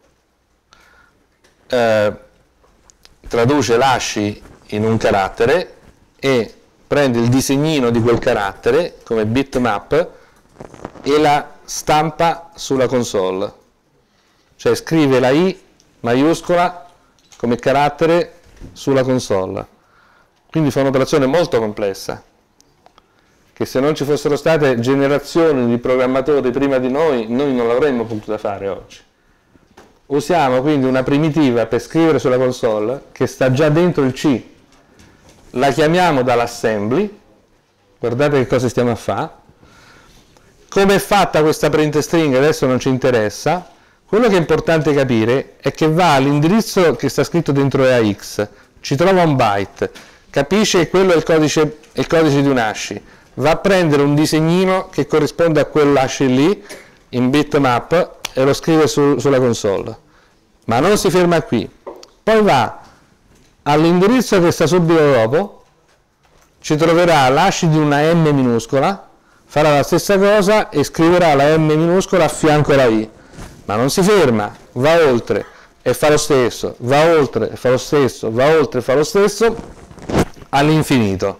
eh, traduce l'hash in un carattere e prende il disegnino di quel carattere come bitmap e la stampa sulla console, cioè scrive la I maiuscola come carattere sulla console. Quindi fa un'operazione molto complessa, che se non ci fossero state generazioni di programmatori prima di noi, noi non l'avremmo potuta fare oggi. Usiamo quindi una primitiva per scrivere sulla console che sta già dentro il C, la chiamiamo dall'assembly, guardate che cosa stiamo a fare. Come è fatta questa print string adesso non ci interessa, quello che è importante capire è che va all'indirizzo che sta scritto dentro E A X, ci trova un byte, capisce che quello è il codice, è il codice di un hash, va a prendere un disegnino che corrisponde a quell'hash lì in bitmap e lo scrive su, sulla console, ma non si ferma qui, poi va all'indirizzo che sta subito dopo, ci troverà l'hash di una M minuscola, farà la stessa cosa e scriverà la M minuscola a fianco alla I, ma non si ferma, va oltre e fa lo stesso, va oltre e fa lo stesso, va oltre e fa lo stesso all'infinito,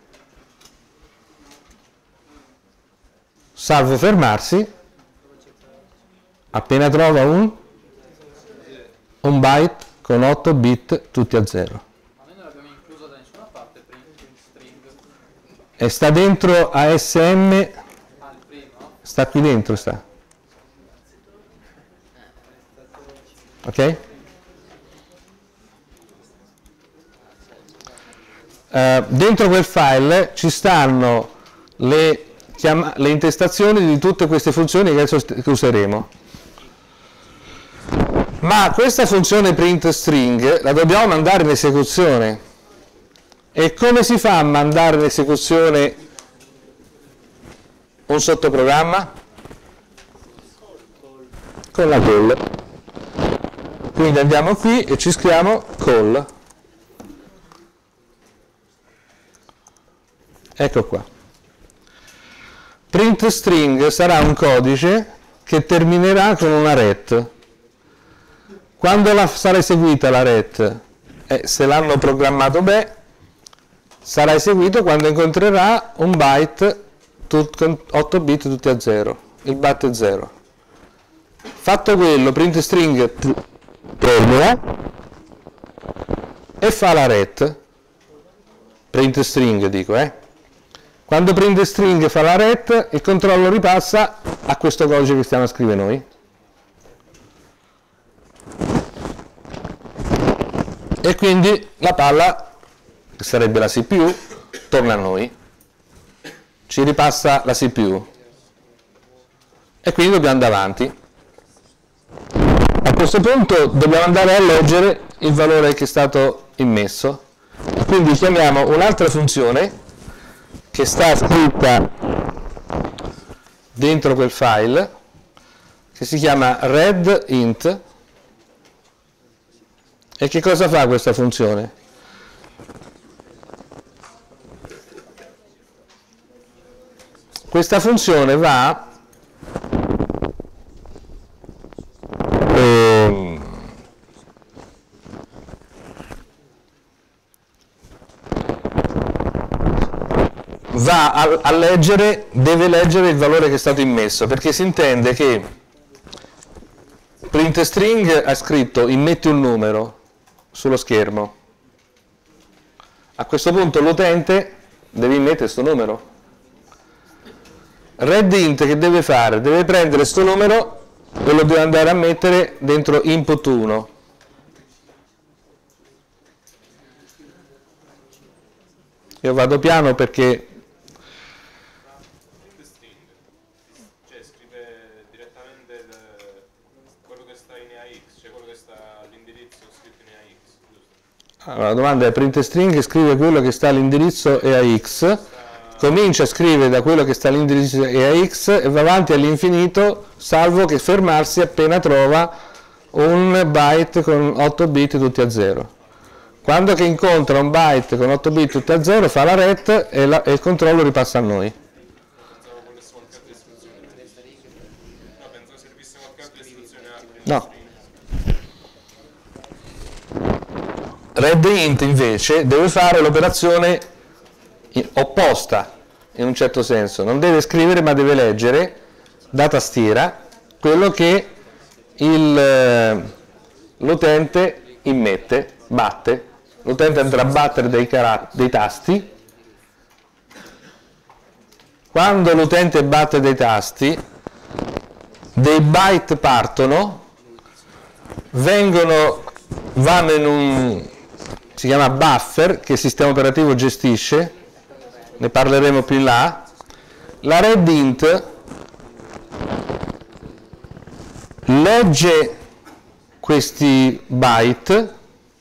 salvo fermarsi appena trova un, un byte con otto bit tutti a zero. Ma noi non l'abbiamo incluso da nessuna parte print string. E sta dentro A S M, Ah, il primo? sta qui dentro, sta. Ok? Uh, dentro quel file ci stanno le, le intestazioni di tutte queste funzioni che adesso che useremo. Ma questa funzione print string la dobbiamo mandare in esecuzione. E come si fa a mandare in esecuzione un sottoprogramma? Con la call. Quindi andiamo qui e ci scriviamo call. Ecco qua. Print string sarà un codice che terminerà con una ret. Quando la, sarà eseguita la ret, eh, se l'hanno programmato bene, sarà eseguito quando incontrerà un byte tut, con otto bit tutti a zero. Il byte è zero. Fatto quello, print string termina e fa la ret. Print string dico, eh. Quando print string fa la ret, il controllo ripassa a questo codice che stiamo a scrivere noi. E quindi la palla, che sarebbe la C P U, torna a noi. Ci ripassa la C P U. E quindi dobbiamo andare avanti. A questo punto dobbiamo andare a leggere il valore che è stato immesso. Quindi chiamiamo un'altra funzione che sta scritta dentro quel file, che si chiama readInt. E che cosa fa questa funzione? Questa funzione va ehm, va a, a leggere, deve leggere il valore che è stato immesso, perché si intende che print string ha scritto immetti un numero sullo schermo. A questo punto l'utente deve immettere questo numero. readInt che deve fare? Deve prendere questo numero e lo deve andare a mettere dentro input uno. Io vado piano perché cioè scrive direttamente il, quello che sta in E A X, cioè quello che sta all'indirizzo scritto in E A X, giusto? Allora, la domanda è print string scrive quello che sta all'indirizzo E A X, comincia a scrivere da quello che sta all'indirizzo E A X e va avanti all'infinito, salvo che fermarsi appena trova un byte con otto bit tutti a zero. Quando che incontra un byte con otto bit tutti a zero fa la ret e, la, e il controllo ripassa a noi. Pensavo volesse qualche altra istruzione. No, pensavo servisse qualche altra istruzione. No. readInt invece deve fare l'operazione opposta, in un certo senso. Non deve scrivere ma deve leggere da tastiera quello che l'utente immette, batte. L'utente andrà a battere dei, dei tasti. Quando l'utente batte dei tasti, dei byte partono, vengono, vanno in un, si chiama buffer, che il sistema operativo gestisce, ne parleremo più in là. La readInt legge questi byte.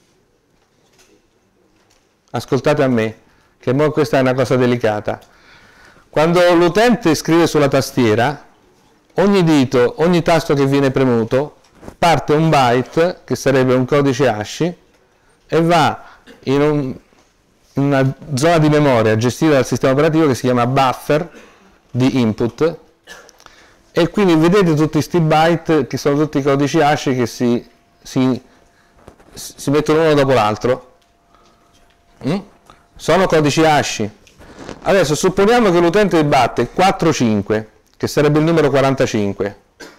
Ascoltate a me, che mo questa è una cosa delicata. Quando l'utente scrive sulla tastiera, ogni dito, ogni tasto che viene premuto, parte un byte, che sarebbe un codice hash, e va in, un, in una zona di memoria gestita dal sistema operativo che si chiama buffer di input, e quindi vedete tutti questi byte che sono tutti codici hash che si, si, si mettono uno dopo l'altro. Mm? Sono codici hash. Adesso supponiamo che l'utente batte quattro cinque, che sarebbe il numero quarantacinque.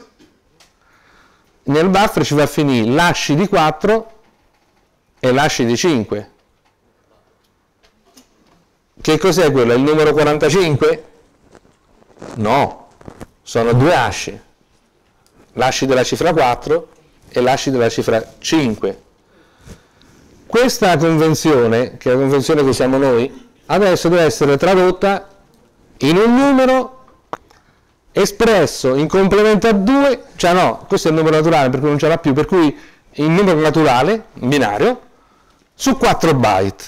Nel buffer ci va a finire l'hash di quattro e l'hash di cinque. Che cos'è quello? Il numero quarantacinque? No, sono due hash. L'hash della cifra quattro e l'hash della cifra cinque. Questa convenzione, che è la convenzione che usiamo noi, adesso deve essere tradotta in un numero espresso in complemento a due, cioè no, questo è il numero naturale per cui non ce l'ha più, per cui il numero naturale, binario, su quattro byte.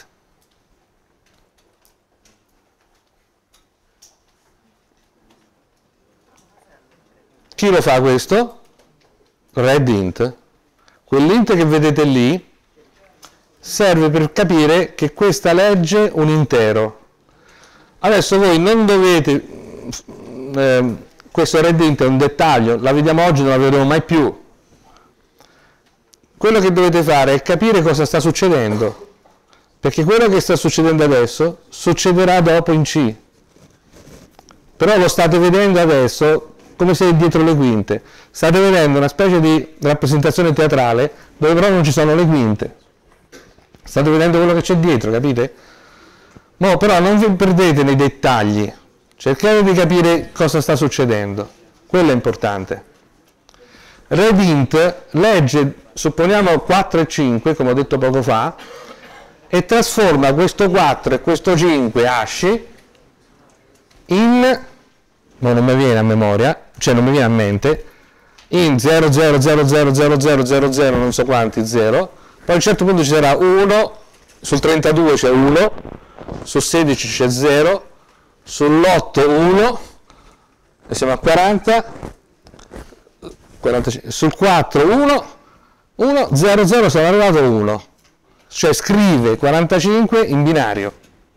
Chi lo fa questo? readInt. Quell'int che vedete lì serve per capire che questa legge un intero. Adesso voi non dovete, eh, questo readInt è un dettaglio, la vediamo oggi, non la vedremo mai più. Quello che dovete fare è capire cosa sta succedendo, perché quello che sta succedendo adesso succederà dopo in C. Però lo state vedendo adesso come se dietro le quinte. State vedendo una specie di rappresentazione teatrale dove però non ci sono le quinte. State vedendo quello che c'è dietro, capite? Mo però non vi perdete nei dettagli, cercate di capire cosa sta succedendo, quello è importante. Redint legge, supponiamo quattro e cinque, come ho detto poco fa, e trasforma questo quattro e questo cinque hash in, no, non mi viene a memoria, cioè non mi viene a mente, in zero zero zero zero zero zero zero zero non so quanti zero, poi a un certo punto ci sarà uno, sul trentadue c'è uno, sul sedici c'è zero, sull'otto uno, e siamo a quaranta, quarantacinque, sul quattro uno, uno, zero zero, sono arrivato uno, cioè scrive quarantacinque in binario.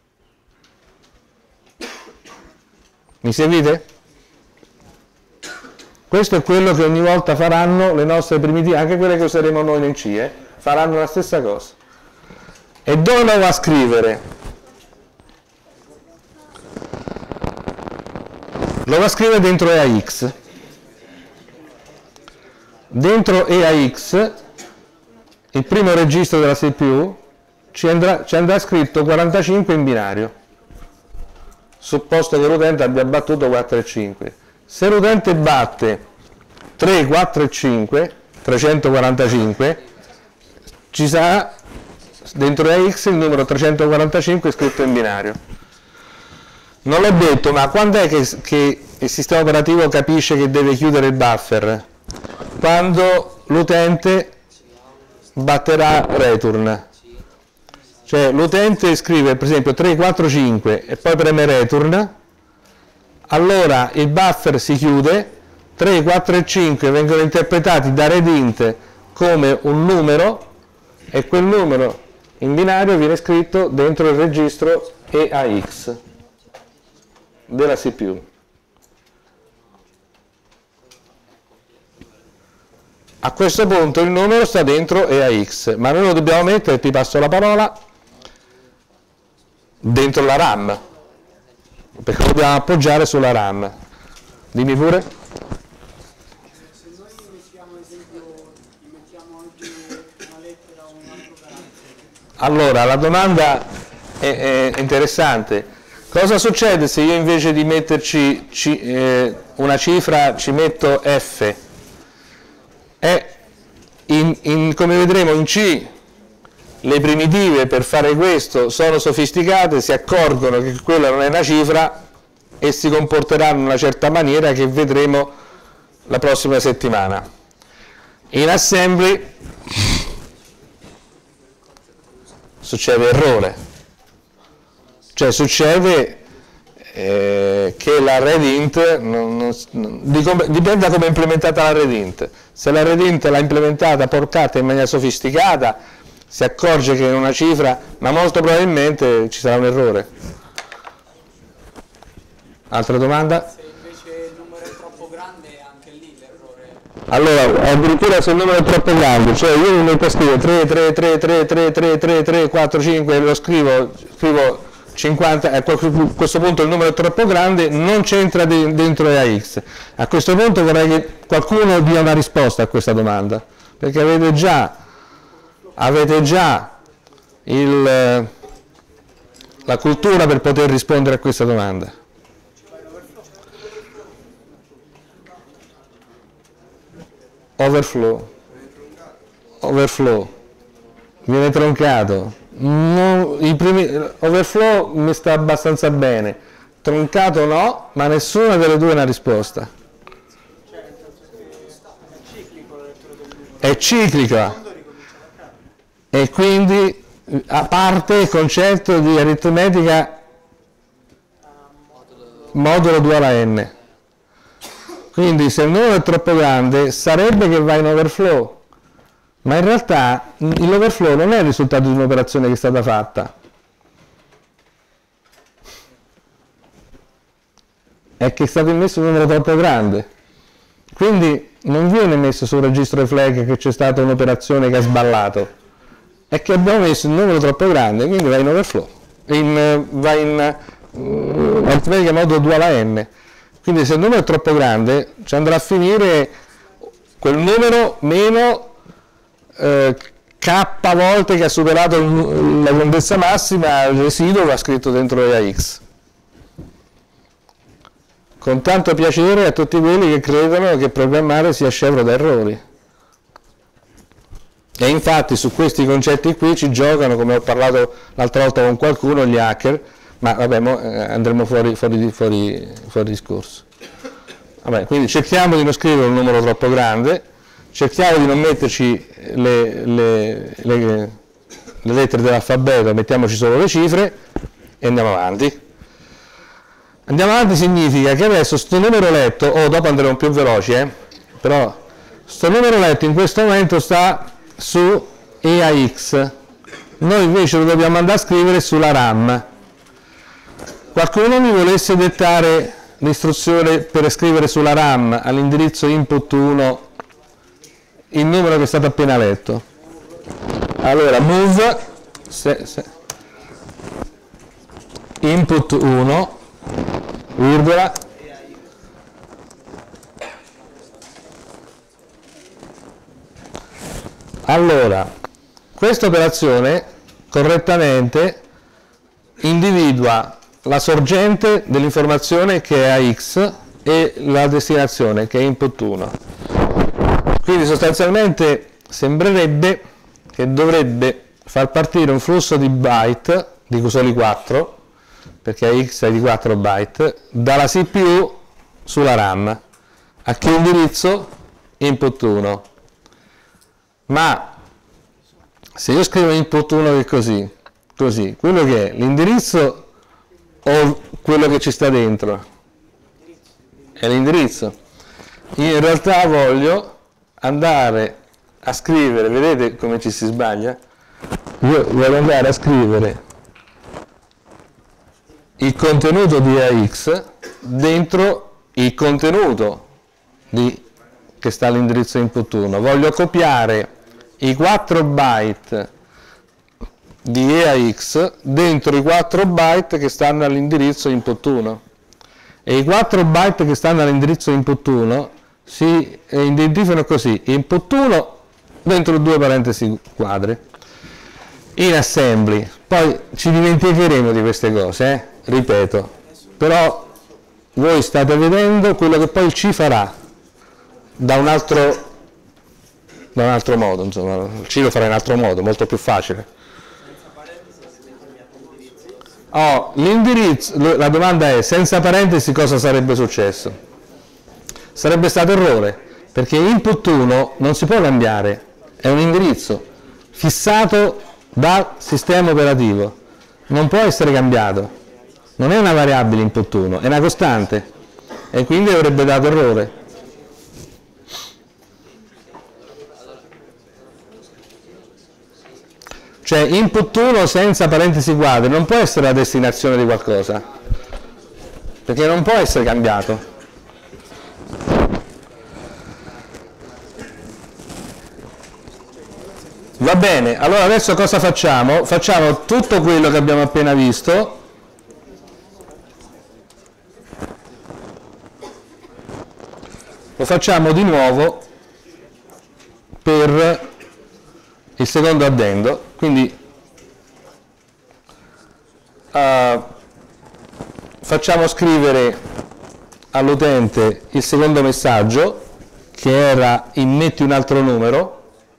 Mi seguite? Questo è quello che ogni volta faranno le nostre primitive, anche quelle che useremo noi nel C, eh, faranno la stessa cosa. E dove lo va a scrivere? Lo va a scrivere dentro E A X. Dentro E A X, il primo registro della C P U, ci andrà, ci andrà scritto quarantacinque in binario, supposto che l'utente abbia battuto quattro e cinque. Se l'utente batte tre, quattro e cinque, trecentoquarantacinque, ci sarà dentro E A X il numero trecentoquarantacinque scritto in binario. Non l'ho detto, ma quando è che, che il sistema operativo capisce che deve chiudere il buffer? Quando l'utente batterà return. Cioè l'utente scrive per esempio tre, quattro, cinque e poi preme return, allora il buffer si chiude, tre, quattro e cinque vengono interpretati da Redint come un numero e quel numero in binario viene scritto dentro il registro E A X della C P U. A questo punto il numero sta dentro E A X, ma noi lo dobbiamo mettere, ti passo la parola, dentro la RAM, perché lo dobbiamo appoggiare sulla RAM. Dimmi pure. Se noi mettiamo, ad esempio, mettiamo anche una lettera o un altro carattere. Allora, la domanda è, è interessante. Cosa succede se io invece di metterci c, eh, una cifra ci metto F? E in, in, come vedremo in C le primitive per fare questo sono sofisticate, si accorgono che quella non è una cifra e si comporteranno in una certa maniera che vedremo la prossima settimana. In assembly succede errore, cioè succede eh, che la Redint non, non, dipende da come è implementata la Redint. Se la Redint l'ha implementata portata in maniera sofisticata si accorge che è una cifra, ma molto probabilmente ci sarà un errore. Altra domanda? Se invece il numero è troppo grande, anche lì l'errore. Allora, addirittura se il numero è troppo grande, cioè io mi metto a scrivere tre, tre, tre, tre, tre, tre, tre, tre, quattro, cinque, lo scrivo, scrivo cinquanta, a questo punto il numero è troppo grande, non c'entra dentro E A X. A questo punto vorrei che qualcuno dia una risposta a questa domanda, perché avete già avete già il, la cultura per poter rispondere a questa domanda. Overflow. Overflow. Viene troncato. No, i primi, overflow mi sta abbastanza bene. Troncato no, ma nessuna delle due è una risposta. È ciclica. E quindi a parte il concetto di aritmetica modulo duale n. Quindi se il numero è troppo grande sarebbe che va in overflow, ma in realtà l'overflow non è il risultato di un'operazione che è stata fatta, è che è stato immesso un numero troppo grande. Quindi non viene messo sul registro flag che c'è stata un'operazione che ha sballato, è che abbiamo messo un numero troppo grande, quindi va in overflow, in, va in uh, aritmetica modulo duale n. Quindi se il numero è troppo grande ci andrà a finire quel numero meno eh, k volte che ha superato la grandezza massima, il residuo va scritto dentro E A X. Con tanto piacere a tutti quelli che credono che programmare sia scevro da errori. E infatti su questi concetti qui ci giocano, come ho parlato l'altra volta con qualcuno, gli hacker, ma vabbè, mo andremo fuori, fuori, fuori, fuori discorso. Vabbè, quindi cerchiamo di non scrivere un numero troppo grande, cerchiamo di non metterci le, le, le, le lettere dell'alfabeto, mettiamoci solo le cifre e andiamo avanti. Andiamo avanti significa che adesso sto numero letto, o oh, dopo andremo più veloci, eh, però sto numero letto in questo momento sta su E A X, noi invece lo dobbiamo andare a scrivere sulla RAM. Qualcuno mi volesse dettare l'istruzione per scrivere sulla RAM all'indirizzo input uno il numero che è stato appena letto? Allora move se, se, input uno virgola allora questa operazione correttamente individua la sorgente dell'informazione che è A X e la destinazione che è input uno. Quindi sostanzialmente sembrerebbe che dovrebbe far partire un flusso di byte, dico soli quattro, perché A X è di quattro byte, dalla C P U sulla RAM. A che indirizzo? input uno. Ma se io scrivo input uno che è così, così, quello che è l'indirizzo o quello che ci sta dentro? È l'indirizzo. Io in realtà voglio andare a scrivere, vedete come ci si sbaglia? Io voglio andare a scrivere il contenuto di A X dentro il contenuto di, che sta all'indirizzo input uno. Voglio copiare i quattro byte di E A X dentro i quattro byte che stanno all'indirizzo input uno. E i quattro byte che stanno all'indirizzo input uno si identificano così: input uno dentro due parentesi quadre in assembly. Poi ci dimenticheremo di queste cose, eh? Ripeto, però voi state vedendo quello che poi ci farà da un altro da un altro modo, insomma, il C lo farà in altro modo, molto più facile. Oh, l'indirizzo, la domanda è: senza parentesi cosa sarebbe successo? Sarebbe stato errore, perché input uno non si può cambiare, è un indirizzo fissato dal sistema operativo, non può essere cambiato, non è una variabile input uno, è una costante, e quindi avrebbe dato errore. Cioè input uno senza parentesi quadre non può essere la destinazione di qualcosa, perché non può essere cambiato. Va bene, allora adesso cosa facciamo? Facciamo tutto quello che abbiamo appena visto, lo facciamo di nuovo per il secondo addendo. Quindi uh, facciamo scrivere all'utente il secondo messaggio, che era immetti un altro numero,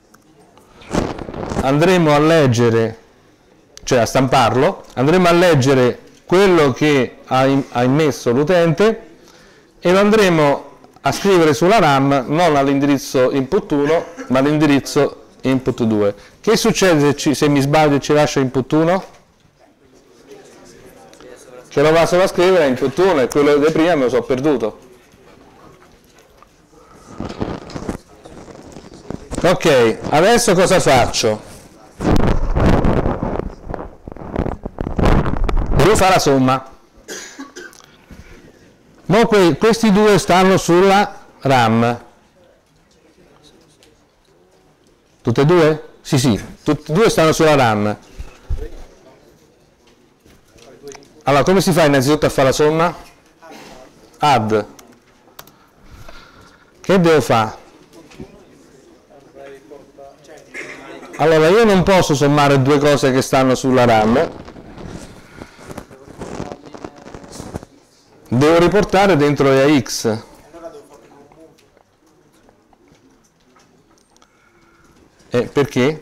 andremo a leggere, cioè a stamparlo, andremo a leggere quello che ha, ha immesso l'utente e lo andremo a scrivere sulla RAM non all'indirizzo input uno ma all'indirizzo input due. Che succede se, ci, se mi sbaglio e ci lascio input uno? Che lo vado a scrivere a input uno e quello di prima me lo so perduto. Ok, adesso cosa faccio? Devo fare la somma. Mo que questi due stanno sulla RAM. Tutte e due? Sì, sì, tutti e due stanno sulla RAM. Allora, come si fa innanzitutto a fare la somma? Add. Che devo fare? Allora io non posso sommare due cose che stanno sulla RAM, devo riportare dentro E A X. E perché?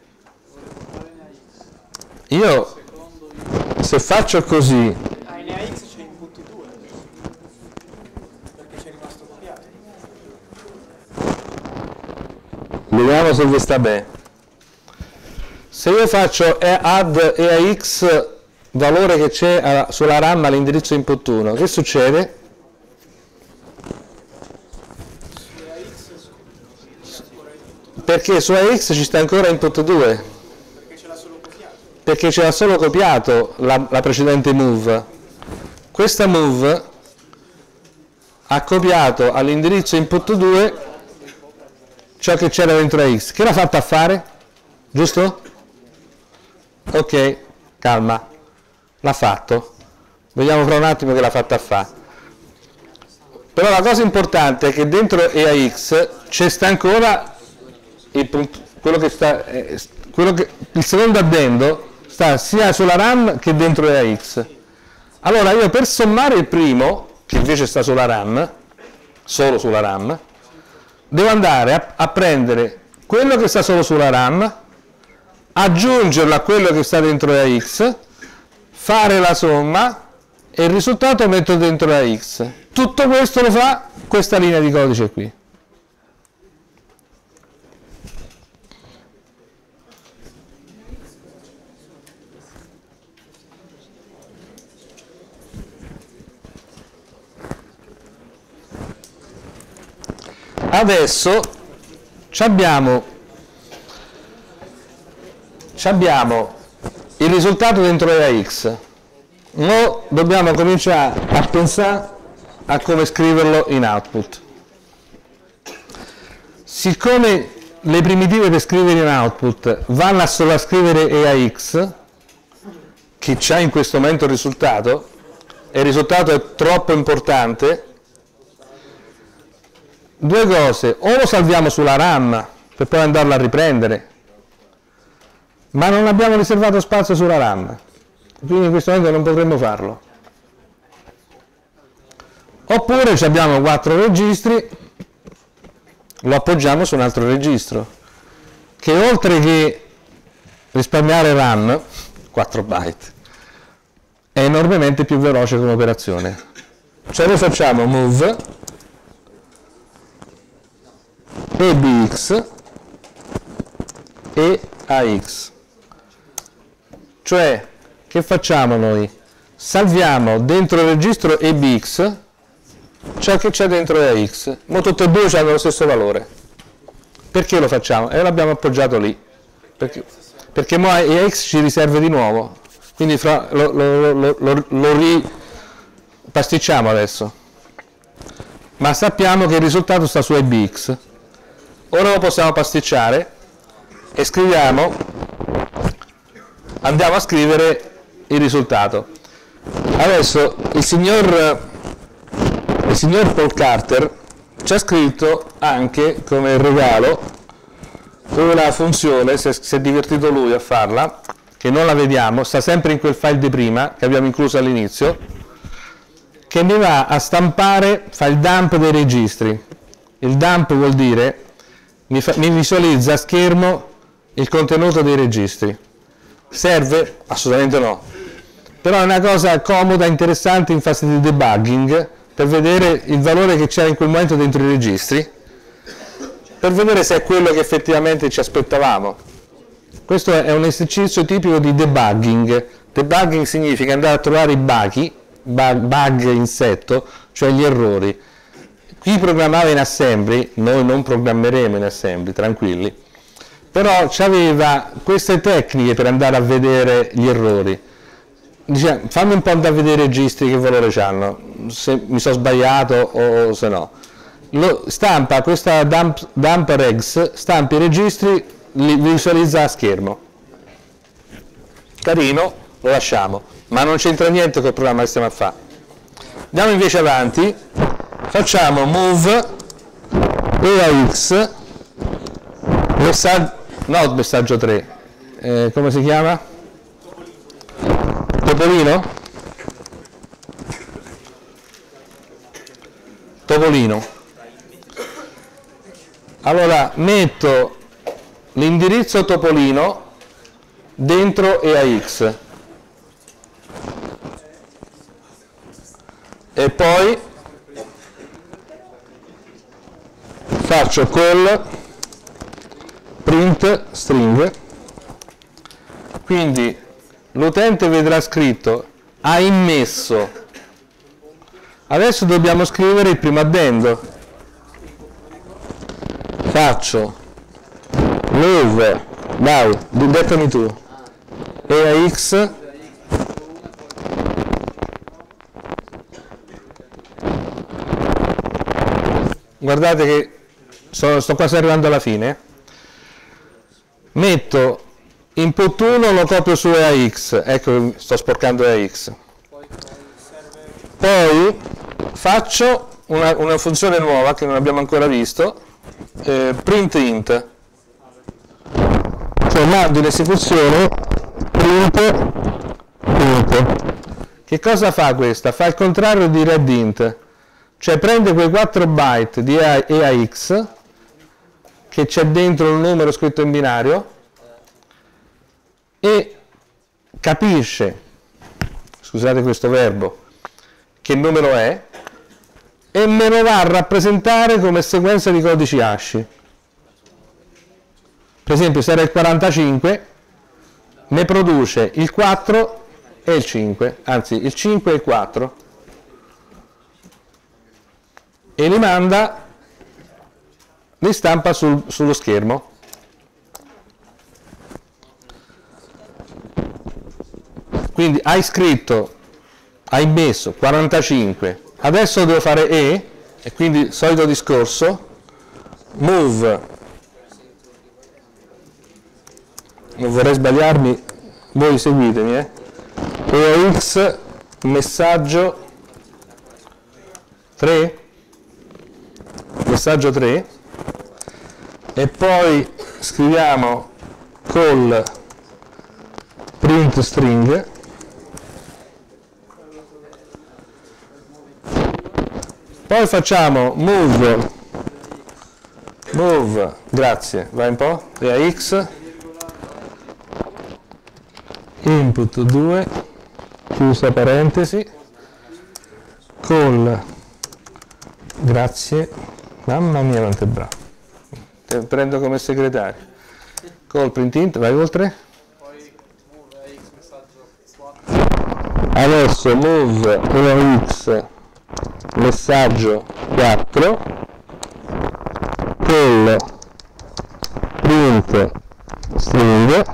Io se faccio così, Ah, in E A X c'è input due, perché c'è rimasto copiato. vediamo se vi sta bene. Se io faccio add E A X valore che c'è sulla RAM all'indirizzo input uno, che succede? Perché su E A X ci sta ancora input due. Perché ce l'ha solo copiato. Perché c'era solo copiato la, la precedente move. Questa move ha copiato all'indirizzo input due ciò che c'era dentro A X. Che l'ha fatta a fare? Giusto? Ok, calma. L'ha fatto. Vediamo fra un attimo che l'ha fatta a fare. Però la cosa importante è che dentro E A X c'è sta ancora il, punto, quello che sta, eh, quello che, il secondo addendo sta sia sulla RAM che dentro E A X. Allora io per sommare il primo, che invece sta sulla RAM, solo sulla RAM, devo andare a, a prendere quello che sta solo sulla RAM, aggiungerlo a quello che sta dentro E A X, fare la somma e il risultato metto dentro E A X. Tutto questo lo fa questa linea di codice qui. Adesso abbiamo, abbiamo il risultato dentro E A X. Ora dobbiamo cominciare a pensare a come scriverlo in output. Siccome le primitive per scrivere in output vanno a solo a scrivere E A X, che c'ha in questo momento il risultato, e il risultato è troppo importante, due cose: o lo salviamo sulla RAM per poi andarlo a riprendere, ma non abbiamo riservato spazio sulla RAM, quindi in questo momento non potremmo farlo. Oppure abbiamo quattro registri, lo appoggiamo su un altro registro, che oltre che risparmiare RAM, quattro byte, è enormemente più veloce come operazione. Cioè noi facciamo move E B X e A X. Cioè, che facciamo noi? Salviamo dentro il registro E B X ciò che c'è dentro E A X, ma tutte e due hanno lo stesso valore. Perché lo facciamo? E l'abbiamo appoggiato lì. Perché, perché mo E A X ci riserve di nuovo. Quindi fra, lo, lo, lo, lo, lo ripasticciamo adesso. Ma sappiamo che il risultato sta su E B X. Ora lo possiamo pasticciare e scriviamo, andiamo a scrivere il risultato. Adesso il signor, il signor Paul Carter ci ha scritto anche come regalo una funzione, si è, si è divertito lui a farla, che non la vediamo, sta sempre in quel file di prima che abbiamo incluso all'inizio, che mi va a stampare, fa il dump dei registri. Il dump vuol dire mi, fa, mi visualizza a schermo il contenuto dei registri. Serve? Assolutamente no. Però è una cosa comoda, interessante in fase di debugging, per vedere il valore che c'era in quel momento dentro i registri, per vedere se è quello che effettivamente ci aspettavamo. Questo è un esercizio tipico di debugging. Debugging significa andare a trovare i buggy, bug, bug insetto, cioè gli errori. Chi programmava in assembly, noi non programmeremo in assembly, tranquilli, però aveva queste tecniche per andare a vedere gli errori. Diceva, fammi un po' andare a vedere i registri che valore hanno, se mi sono sbagliato o se no. Lo, stampa questa dump, dump regs, stampa i registri, li visualizza a schermo. Carino, lo lasciamo, ma non c'entra niente col programma che stiamo a fare. Andiamo invece avanti, facciamo move E A X, no, messaggio tre, eh, come si chiama? Topolino? Topolino. Allora metto l'indirizzo Topolino dentro E A X e poi faccio call print string, quindi l'utente vedrà scritto ha immesso. Adesso dobbiamo scrivere il primo addendo, faccio move, dai, dettami tu, E A X guardate che sto, sto quasi arrivando alla fine, metto input uno, lo copio su E A X, ecco sto sporcando E A X, poi faccio una, una funzione nuova che non abbiamo ancora visto, eh, print int, cioè mando in esecuzione print int. Che cosa fa questa? Fa il contrario di readInt, cioè prende quei quattro byte di E A X che c'è dentro il numero scritto in binario e capisce, scusate questo verbo, che numero è e me lo va a rappresentare come sequenza di codici hash. Per esempio se era il quarantacinque ne produce il quattro e il cinque, anzi il cinque e il quattro, e li manda, li stampa sul, sullo schermo. Quindi hai scritto, hai messo quarantacinque, adesso devo fare E, e quindi solito discorso, move, non vorrei sbagliarmi, voi seguitemi, eh, E A X messaggio tre, messaggio tre, e poi scriviamo call print string, poi facciamo move, move, grazie, vai un po', E A X, input due, chiusa parentesi, call, grazie, mamma mia quanto è bravo, te prendo come segretario, call print int, vai oltre, adesso move E A X messaggio quattro, call print string,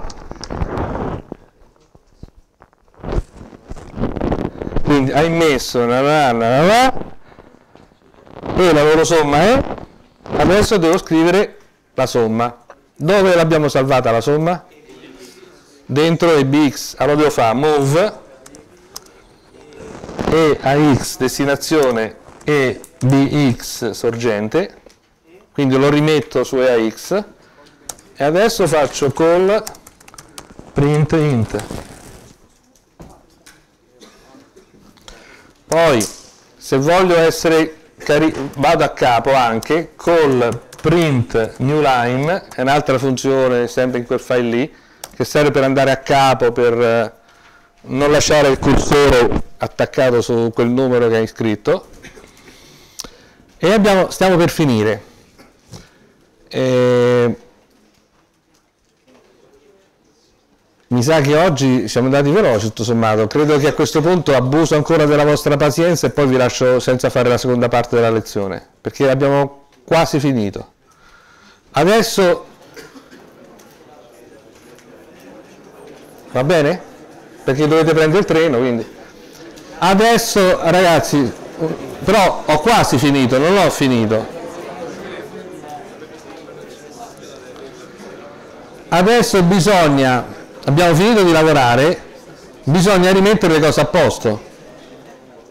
quindi hai messo la la la la e la loro somma è, adesso devo scrivere la somma. Dove l'abbiamo salvata la somma? Dentro E B X, allora devo fare move E A X destinazione E B X sorgente, quindi lo rimetto su E A X e adesso faccio call print int. Poi se voglio essere vado a capo anche call print new line, è un'altra funzione sempre in quel file lì che serve per andare a capo, per non lasciare il cursore attaccato su quel numero che hai scritto, e abbiamo, stiamo per finire. E mi sa che oggi siamo andati veloci tutto sommato, credo che a questo punto abuso ancora della vostra pazienza e poi vi lascio senza fare la seconda parte della lezione, perché abbiamo quasi finito. Adesso va bene? Perché dovete prendere il treno, quindi adesso ragazzi, però ho quasi finito, non l'ho finito. Adesso bisogna, abbiamo finito di lavorare, bisogna rimettere le cose a posto.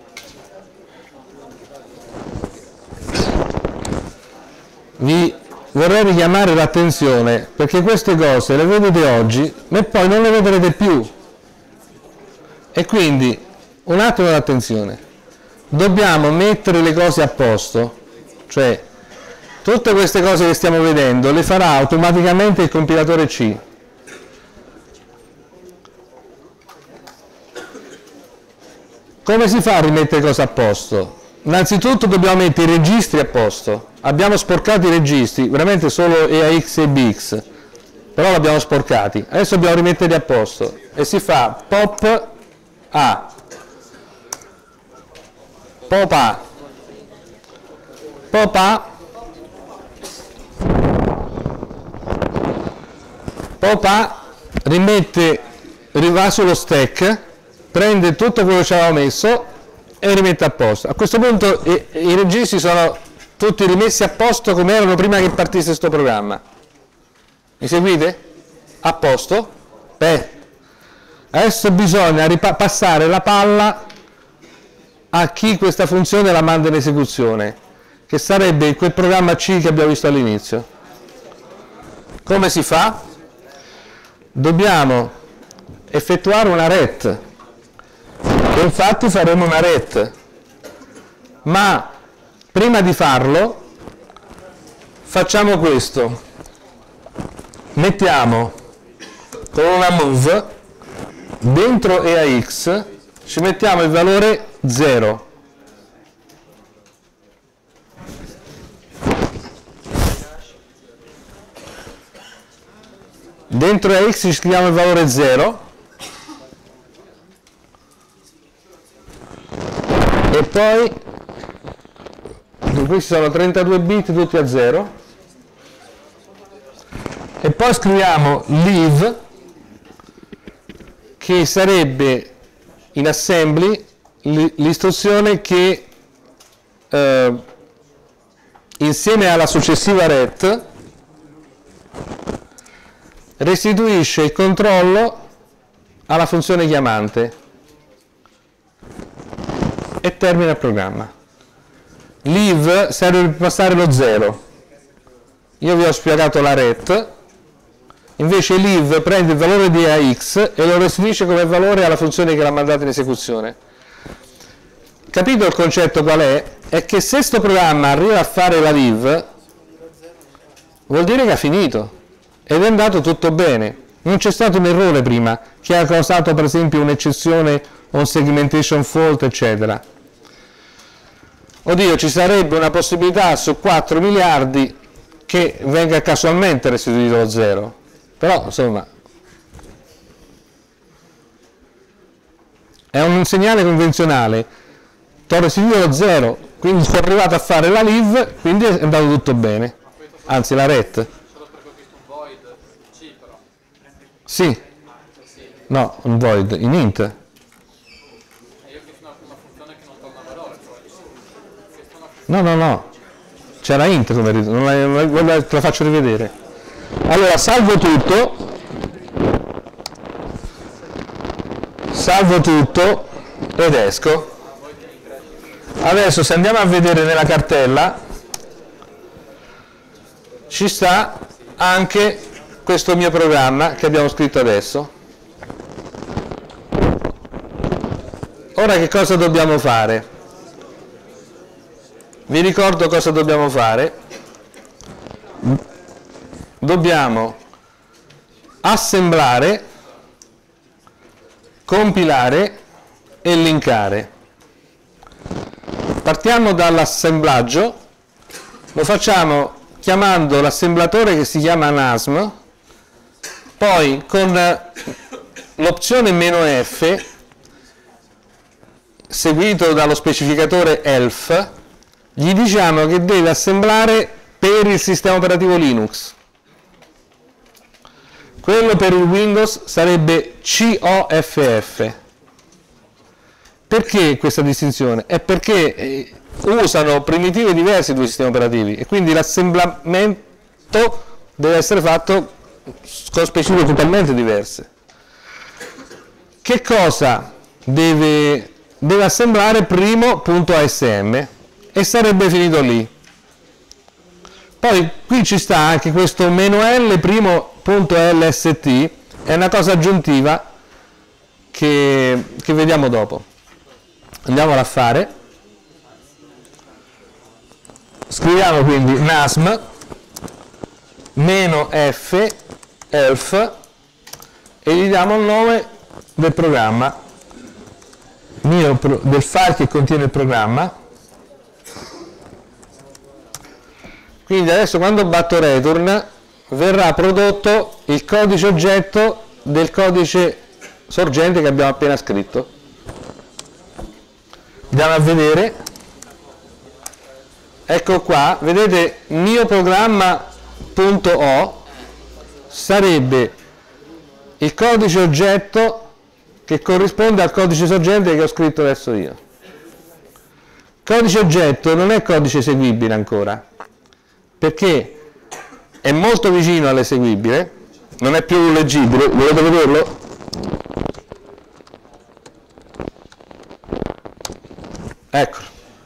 Vi vorrei richiamare l'attenzione, perché queste cose le vedete oggi e poi non le vedrete più, e quindi un attimo di attenzione, dobbiamo mettere le cose a posto, cioè tutte queste cose che stiamo vedendo le farà automaticamente il compilatore C. Come si fa a rimettere cose a posto? Innanzitutto dobbiamo mettere i registri a posto. Abbiamo sporcato i registri, veramente solo E A X e B X, però li abbiamo sporcati. Adesso dobbiamo rimetterli a posto e si fa pop A, pop A, pop A, pop A, rimette, va sullo stack, prende tutto quello che ci avevamo messo e rimette a posto. A questo punto i, i registri sono tutti rimessi a posto come erano prima che partisse questo programma. Mi seguite? A posto? Beh, adesso bisogna passare la palla a chi questa funzione la manda in esecuzione, che sarebbe quel programma C che abbiamo visto all'inizio. Come si fa? Dobbiamo effettuare una ret. E infatti faremo una ret, ma prima di farlo facciamo questo, mettiamo con una move dentro E A X, ci mettiamo il valore zero, dentro E A X ci scriviamo il valore zero e poi questi sono trentadue bit tutti a zero e poi scriviamo leave, che sarebbe in assembly l'istruzione che eh, insieme alla successiva ret restituisce il controllo alla funzione chiamante e termina il programma. Leave serve per passare lo zero. Io vi ho spiegato la ret, invece leave prende il valore di E A X e lo restituisce come valore alla funzione che l'ha mandato in esecuzione. Capito il concetto qual è? È che se questo programma arriva a fare la leave, vuol dire che ha finito ed è andato tutto bene. Non c'è stato un errore prima che ha causato per esempio un'eccezione o un segmentation fault, eccetera. Oddio, ci sarebbe una possibilità su quattro miliardi che venga casualmente restituito lo zero, però insomma è un segnale convenzionale, ti ho restituito lo zero, quindi sono arrivato a fare la leave, quindi è andato tutto bene, anzi la ret. Solo perché ho visto un void C però. Sì, no, un void in int. E io ho visto una, una funzione che non torna valore, cioè No, no, no, c'era int come non la, non la, te la faccio rivedere. Allora, salvo tutto, salvo tutto ed esco. Adesso se andiamo a vedere nella cartella, ci sta anche questo mio programma che abbiamo scritto adesso. Ora che cosa dobbiamo fare? Vi ricordo cosa dobbiamo fare. Dobbiamo assemblare, compilare e linkare. Partiamo dall'assemblaggio, lo facciamo chiamando l'assemblatore che si chiama nasm, poi con l'opzione "-f", seguito dallo specificatore elf, gli diciamo che deve assemblare per il sistema operativo Linux. Quello per il Windows sarebbe coff. Perché questa distinzione? È perché eh, usano primitive diverse i due sistemi operativi e quindi l'assemblamento deve essere fatto con specifiche totalmente diverse. Che cosa deve, deve assemblare primo.asm? E sarebbe finito lì. Poi qui ci sta anche questo meno L primo punto L S T, è una cosa aggiuntiva che, che vediamo dopo. Andiamola a fare. Scriviamo quindi nasm meno f elf e gli diamo il nome del programma, mio, del file che contiene il programma. Quindi adesso quando batto return verrà prodotto il codice oggetto del codice sorgente che abbiamo appena scritto. Andiamo a vedere. Ecco qua, vedete mio programma.o sarebbe il codice oggetto che corrisponde al codice sorgente che ho scritto adesso io. Codice oggetto non è codice eseguibile ancora, perché è molto vicino all'eseguibile, non è più leggibile. Volete vederlo? Eccolo.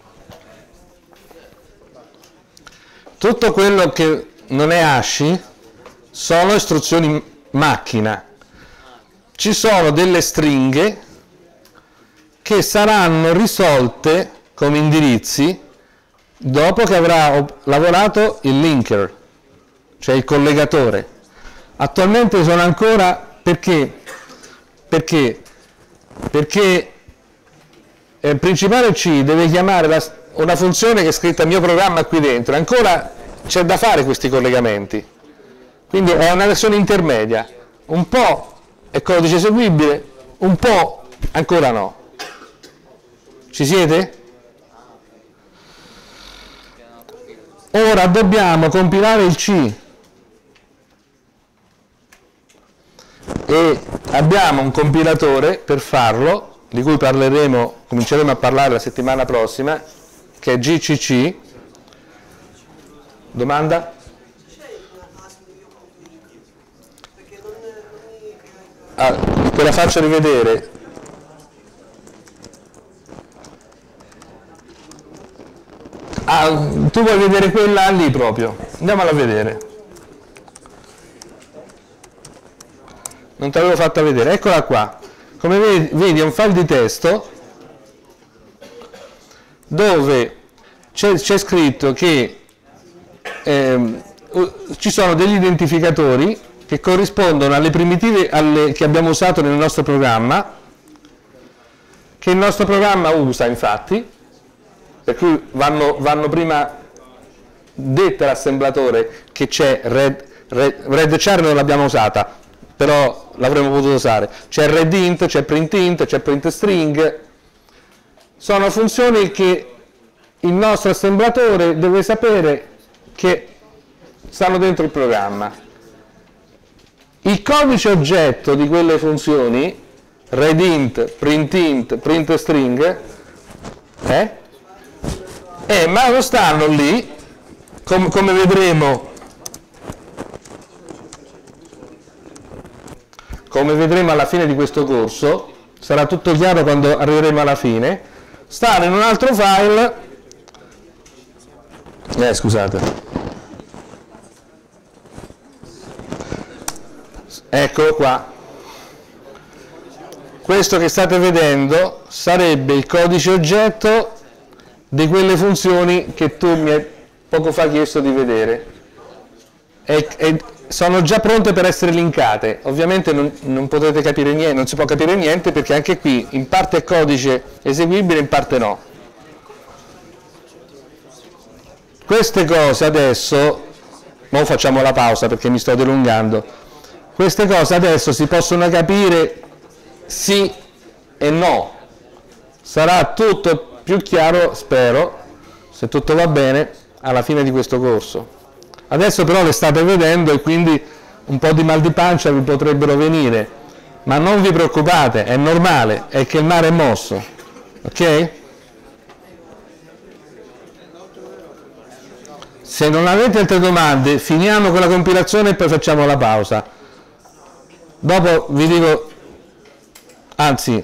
Tutto quello che non è hash sono istruzioni macchina. Ci sono delle stringhe che saranno risolte come indirizzi dopo che avrà lavorato il linker, cioè il collegatore. Attualmente sono ancora, perché? Perché? Perché il principale C deve chiamare la, una funzione che è scritta mio programma qui dentro, ancora c'è da fare questi collegamenti, quindi è una versione intermedia, un po' è codice eseguibile, un po' ancora no. Ci siete? Ora dobbiamo compilare il C e abbiamo un compilatore per farlo, di cui parleremo, cominceremo a parlare la settimana prossima, che è G C C. Domanda? Ah, te la faccio rivedere. Ah, tu vuoi vedere quella lì proprio? Andiamola a vedere. Non te l'avevo fatta vedere, eccola qua. Come vedi, vedi è un file di testo dove c'è scritto che ehm, ci sono degli identificatori che corrispondono alle primitive alle, che abbiamo usato nel nostro programma, che il nostro programma usa infatti, per cui vanno, vanno prima dette all'assemblatore che c'è red, red, red char non l'abbiamo usata, però l'avremmo potuto usare, c'è readInt, c'è printInt, c'è printString, sono funzioni che il nostro assemblatore deve sapere che stanno dentro il programma. Il codice oggetto di quelle funzioni, readInt, printInt, printString, eh? Eh, ma non stanno lì, com come vedremo. Come vedremo alla fine di questo corso, sarà tutto chiaro quando arriveremo alla fine, stanno in un altro file, eh scusate, eccolo qua, questo che state vedendo sarebbe il codice oggetto di quelle funzioni che tu mi hai poco fa chiesto di vedere. E, e, sono già pronte per essere linkate, ovviamente non, non potete capire niente, non si può capire niente perché anche qui in parte è codice eseguibile, in parte no. Queste cose adesso, non facciamo la pausa perché mi sto dilungando, queste cose adesso si possono capire sì e no, sarà tutto più chiaro, spero, se tutto va bene, alla fine di questo corso. Adesso però le state vedendo e quindi un po' di mal di pancia vi potrebbero venire, ma non vi preoccupate, è normale, è che il mare è mosso, ok? Se non avete altre domande, finiamo con la compilazione e poi facciamo la pausa. Dopo vi dico, anzi,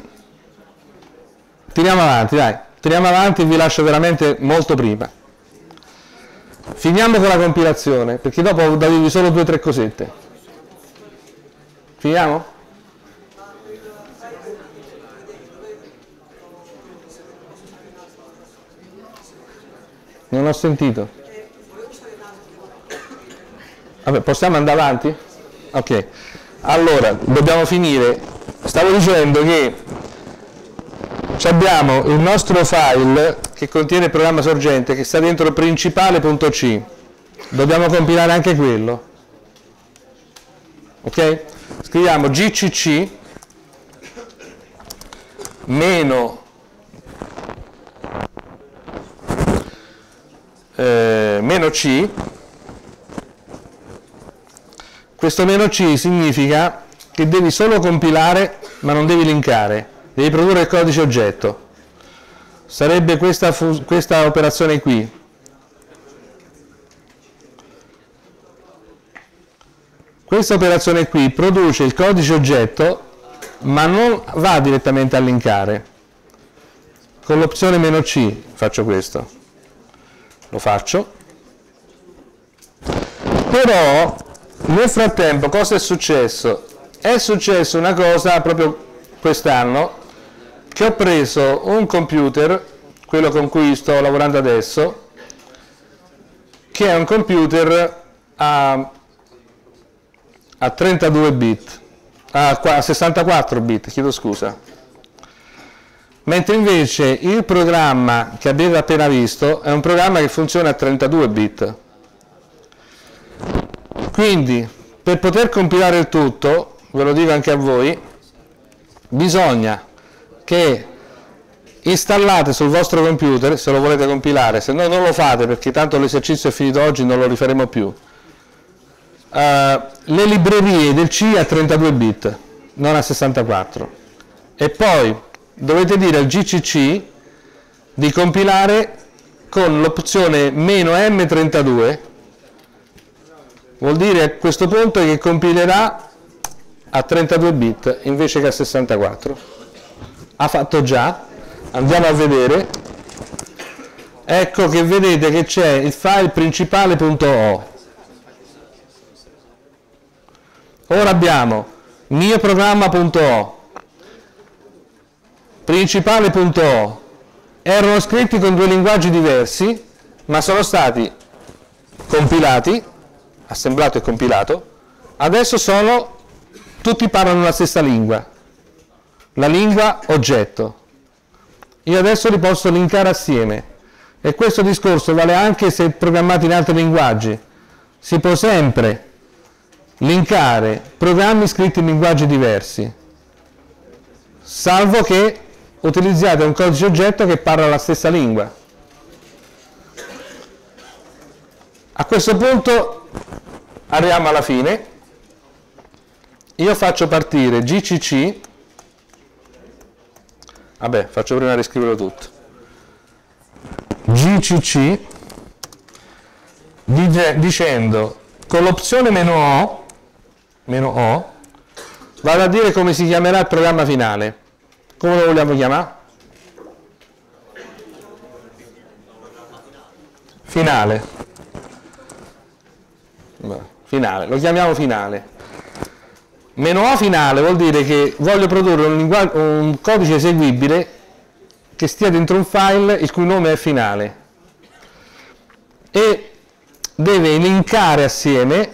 tiriamo avanti, dai, tiriamo avanti e vi lascio veramente molto prima. Finiamo con la compilazione, perché dopo ho da dirvi solo due o tre cosette. Finiamo? Non ho sentito. Vabbè, possiamo andare avanti? Ok. Allora, dobbiamo finire. Stavo dicendo che abbiamo il nostro file che contiene il programma sorgente che sta dentro principale.c. Dobbiamo compilare anche quello. Ok? Scriviamo gcc meno eh, meno c. Questo meno c significa che devi solo compilare ma non devi linkare, devi produrre il codice oggetto. Sarebbe questa, questa operazione qui. Questa operazione qui produce il codice oggetto ma non va direttamente a linkare. Con l'opzione meno c faccio questo. Lo faccio. Però nel frattempo cosa è successo? È successo una cosa proprio quest'anno, che ho preso un computer, quello con cui sto lavorando adesso, che è un computer a, a trentadue bit, a sessantaquattro bit, chiedo scusa. Mentre invece il programma che avete appena visto è un programma che funziona a trentadue bit. Quindi, per poter compilare il tutto, ve lo dico anche a voi, bisogna che installate sul vostro computer, se lo volete compilare, se no non lo fate perché tanto l'esercizio è finito oggi, non lo rifaremo più, uh, le librerie del C a trentadue bit, non a sessantaquattro. E poi dovete dire al gcc di compilare con l'opzione meno M trentadue. Vuol dire a questo punto che compilerà a trentadue bit invece che a sessantaquattro. Ha fatto già, andiamo a vedere. Ecco che vedete che c'è il file principale.o. Ora abbiamo mio programma.o, principale.o. Erano scritti con due linguaggi diversi, ma sono stati compilati, assemblato e compilato. Adesso sono tutti parlano la stessa lingua, la lingua oggetto. Io adesso li posso linkare assieme e questo discorso vale anche se programmati in altri linguaggi. Si può sempre linkare programmi scritti in linguaggi diversi, salvo che utilizziate un codice oggetto che parla la stessa lingua. A questo punto arriviamo alla fine. Io faccio partire gcc, vabbè, faccio prima riscriverlo tutto, gcc dicendo con l'opzione meno o, meno o, vado a dire come si chiamerà il programma finale. Come lo vogliamo chiamare? Finale. Finale, lo chiamiamo finale. Meno O finale vuol dire che voglio produrre un, un codice eseguibile che stia dentro un file il cui nome è finale e deve linkare assieme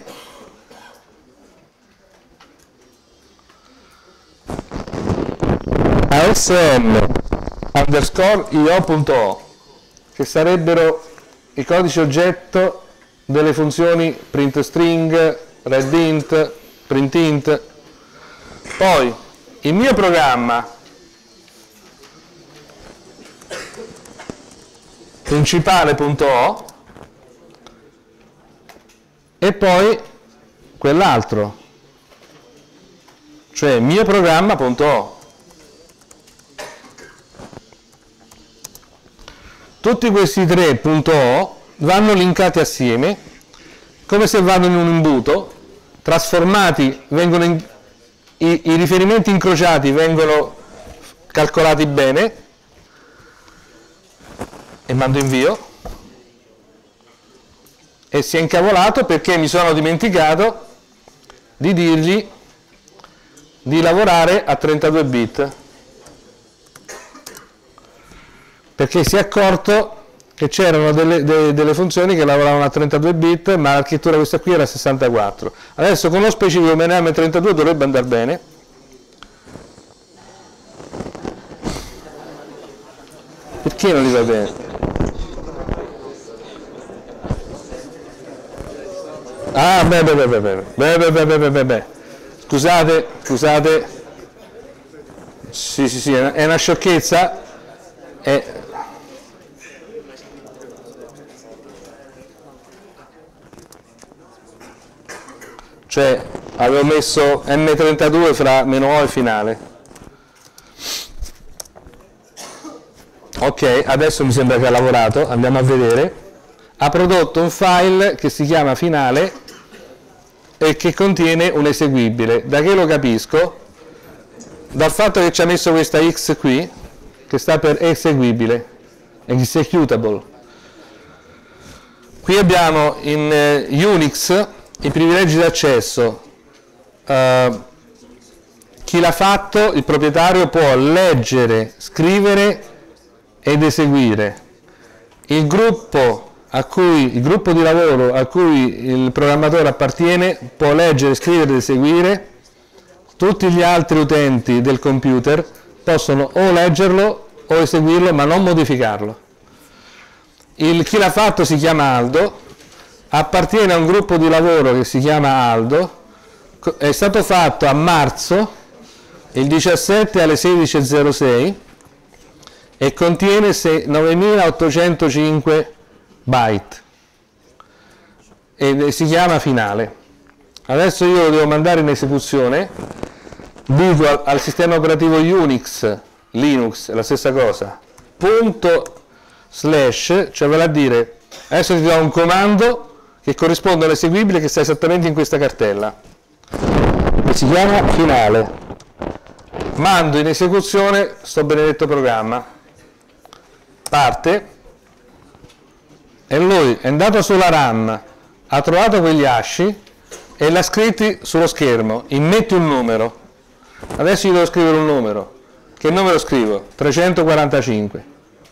a sm underscore io.o, che sarebbero i codici oggetto delle funzioni printString, readInt, printInt. Poi il mio programma principale.o e poi quell'altro, cioè mio programma.o. Tutti questi tre .o vanno linkati assieme come se vanno in un imbuto, trasformati, vengono in, i, i riferimenti incrociati vengono calcolati bene e mando invio. e si è incavolato perché mi sono dimenticato di dirgli di lavorare a trentadue bit, perché si è accorto che c'erano delle, de, delle funzioni che lavoravano a trentadue bit, ma l'architettura questa qui era a sessantaquattro. Adesso con lo specifico M M trentadue dovrebbe andare bene. Perché non gli va bene? Ah, beh, beh, beh, beh, beh, beh, beh, beh, beh, beh, beh. Scusate, scusate. Sì, sì, sì, è una sciocchezza. È... Cioè, avevo messo M trentadue fra meno O e finale. Ok, adesso mi sembra che ha lavorato, andiamo a vedere. Ha prodotto un file che si chiama finale e che contiene un eseguibile. Da che lo capisco? Dal fatto che ci ha messo questa X qui, che sta per eseguibile, executable. Qui abbiamo in eh, Unix i privilegi d'accesso. Uh, chi l'ha fatto, il proprietario, può leggere, scrivere ed eseguire. Il gruppo, a cui, il gruppo di lavoro a cui il programmatore appartiene può leggere, scrivere ed eseguire. Tutti gli altri utenti del computer possono o leggerlo o eseguirlo, ma non modificarlo. Il, chi l'ha fatto si chiama Aldo, appartiene a un gruppo di lavoro che si chiama Aldo, è stato fatto a marzo, il diciassette alle sedici e zero sei, e contiene novemilaottocentocinque byte e si chiama finale. Adesso io lo devo mandare in esecuzione, dico al, al sistema operativo Unix, Linux, la stessa cosa, punto slash, cioè vale a dire, adesso ti do un comando che corrisponde all'eseguibile che sta esattamente in questa cartella, che si chiama finale. Mando in esecuzione sto benedetto programma. Parte e lui è andato sulla RAM, ha trovato quegli hash e l'ha scritti sullo schermo. Immetti un numero. Adesso gli devo scrivere un numero. Che numero scrivo? trecentoquarantacinque.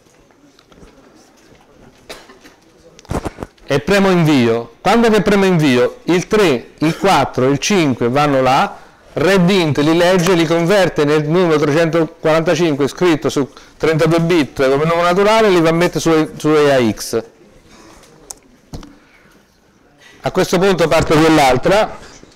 E premo invio. Quando che premo invio, il tre, il quattro, il cinque vanno là, reddint li legge, li converte nel numero trecentoquarantacinque scritto su trentadue bit come numero naturale e li va a mettere su, su E A X. A questo punto parte quell'altra,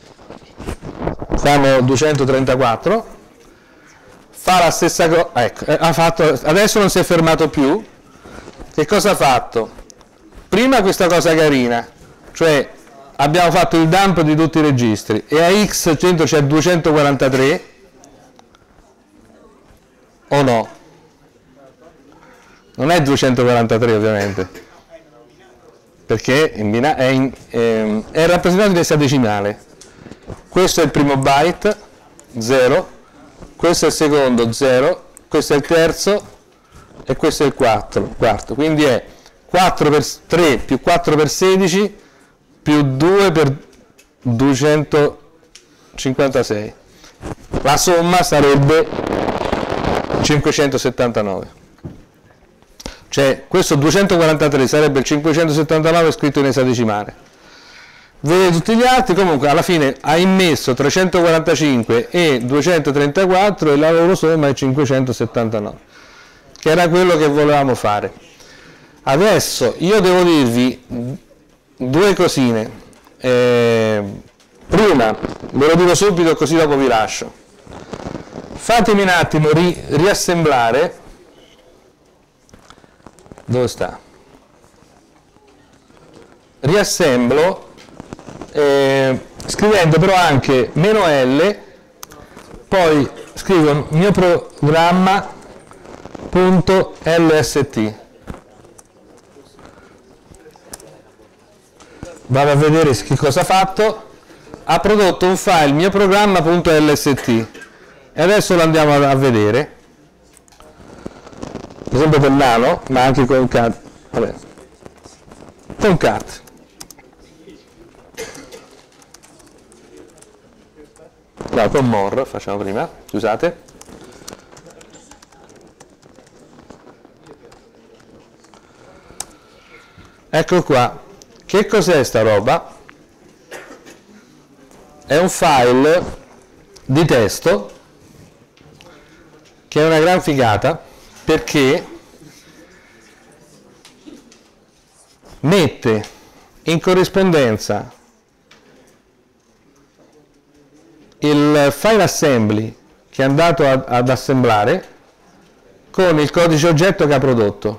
siamo duecentotrentaquattro, fa la stessa cosa, ecco, ha fatto, adesso non si è fermato più. Che cosa ha fatto? Prima questa cosa carina, cioè abbiamo fatto il dump di tutti i registri, e a X cento c'è duecentoquarantatré, o no? Non è duecentoquarantatré ovviamente, perché è, in, è, in, è, è rappresentato in esadecimale. Questo è il primo byte, zero, questo è il secondo, zero, questo è il terzo e questo è il quarto, quarto. Quindi è quattro per tre più quattro per sedici più due per duecentocinquantasei. La somma sarebbe cinquecentosettantanove. Cioè questo duecentoquarantatré sarebbe il cinquecentosettantanove scritto in esadecimale. Vedete tutti gli altri, comunque alla fine ha immesso trecentoquarantacinque e duecentotrentaquattro e la loro somma è cinquecentosettantanove, che era quello che volevamo fare. Adesso io devo dirvi due cosine. Eh, prima, ve lo dico subito così dopo vi lascio. Fatemi un attimo ri, riassemblare. Dove sta? Riassemblo eh, scrivendo però anche meno L, poi scrivo mio programma.lst. Vado a vedere che cosa ha fatto. Ha prodotto un file mio programma.lst e adesso lo andiamo a vedere, per esempio per nano, ma anche con cat. Vabbè. Con cat no, con more facciamo prima, scusate. Ecco qua, che cos'è sta roba? È un file di testo che è una gran figata, perché mette in corrispondenza il file assembly che è andato a, ad assemblare con il codice oggetto che ha prodotto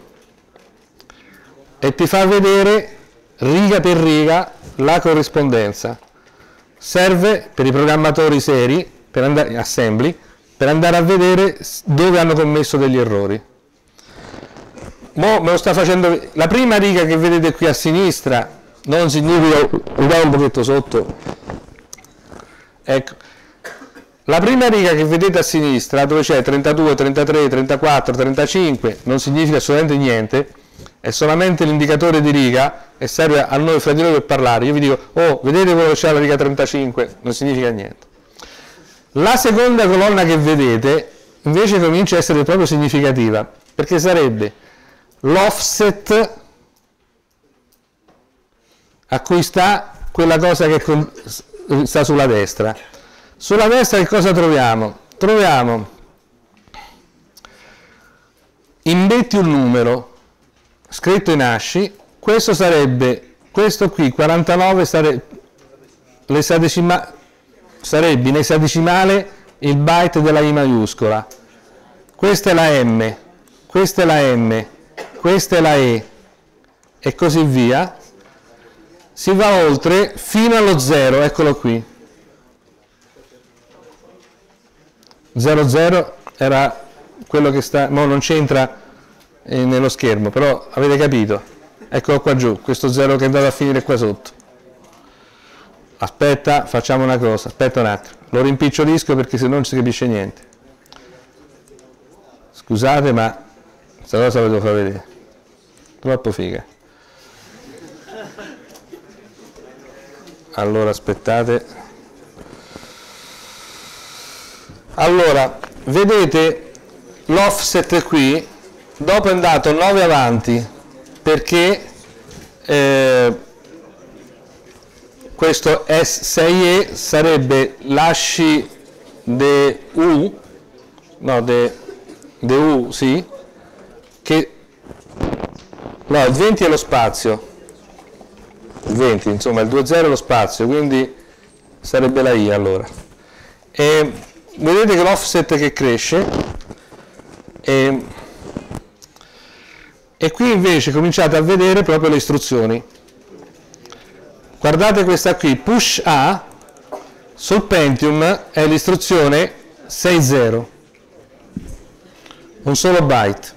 e ti fa vedere riga per riga la corrispondenza. Serve per i programmatori seri, per andare assembly, per andare a vedere dove hanno commesso degli errori. Mo me lo sta facendo. La prima riga che vedete qui a sinistra non significa, guardate un pochetto sotto, ecco, la prima riga che vedete a sinistra dove c'è trentadue, trentatré, trentaquattro, trentacinque non significa assolutamente niente, è solamente l'indicatore di riga e serve a noi fra di noi per parlare. Io vi dico, oh, vedete quello che c'è alla riga trentacinque, non significa niente. La seconda colonna che vedete invece comincia a essere proprio significativa, perché sarebbe l'offset a cui sta quella cosa che sta sulla destra. Sulla destra che cosa troviamo? Troviamo immetti un numero scritto in asci, questo sarebbe, questo qui, quarantanove, sare, l'esadecima, sarebbe in esadecimale il byte della I maiuscola, questa è la M, questa è la M, questa è la E e così via. Si va oltre fino allo zero, eccolo qui. zero zero era quello che sta, mo non c'entra eh, nello schermo, però avete capito. Eccolo qua giù, questo zero che è andato a finire qua sotto. Aspetta, facciamo una cosa, aspetta un attimo, lo rimpicciolisco perché se no non si capisce niente. Scusate, ma questa cosa la devo far vedere. Troppo figa. Allora, aspettate. Allora, vedete l'offset qui, dopo è andato nove avanti, perché eh, questo S sei E sarebbe l'asci de U, no, de, de U, sì, che, no, il venti è lo spazio, il venti, insomma, il due zero è lo spazio, quindi sarebbe la I allora. E vedete che l'offset che cresce, e, e qui invece cominciate a vedere proprio le istruzioni. Guardate questa qui, push A sul Pentium è l'istruzione sei zero, un solo byte.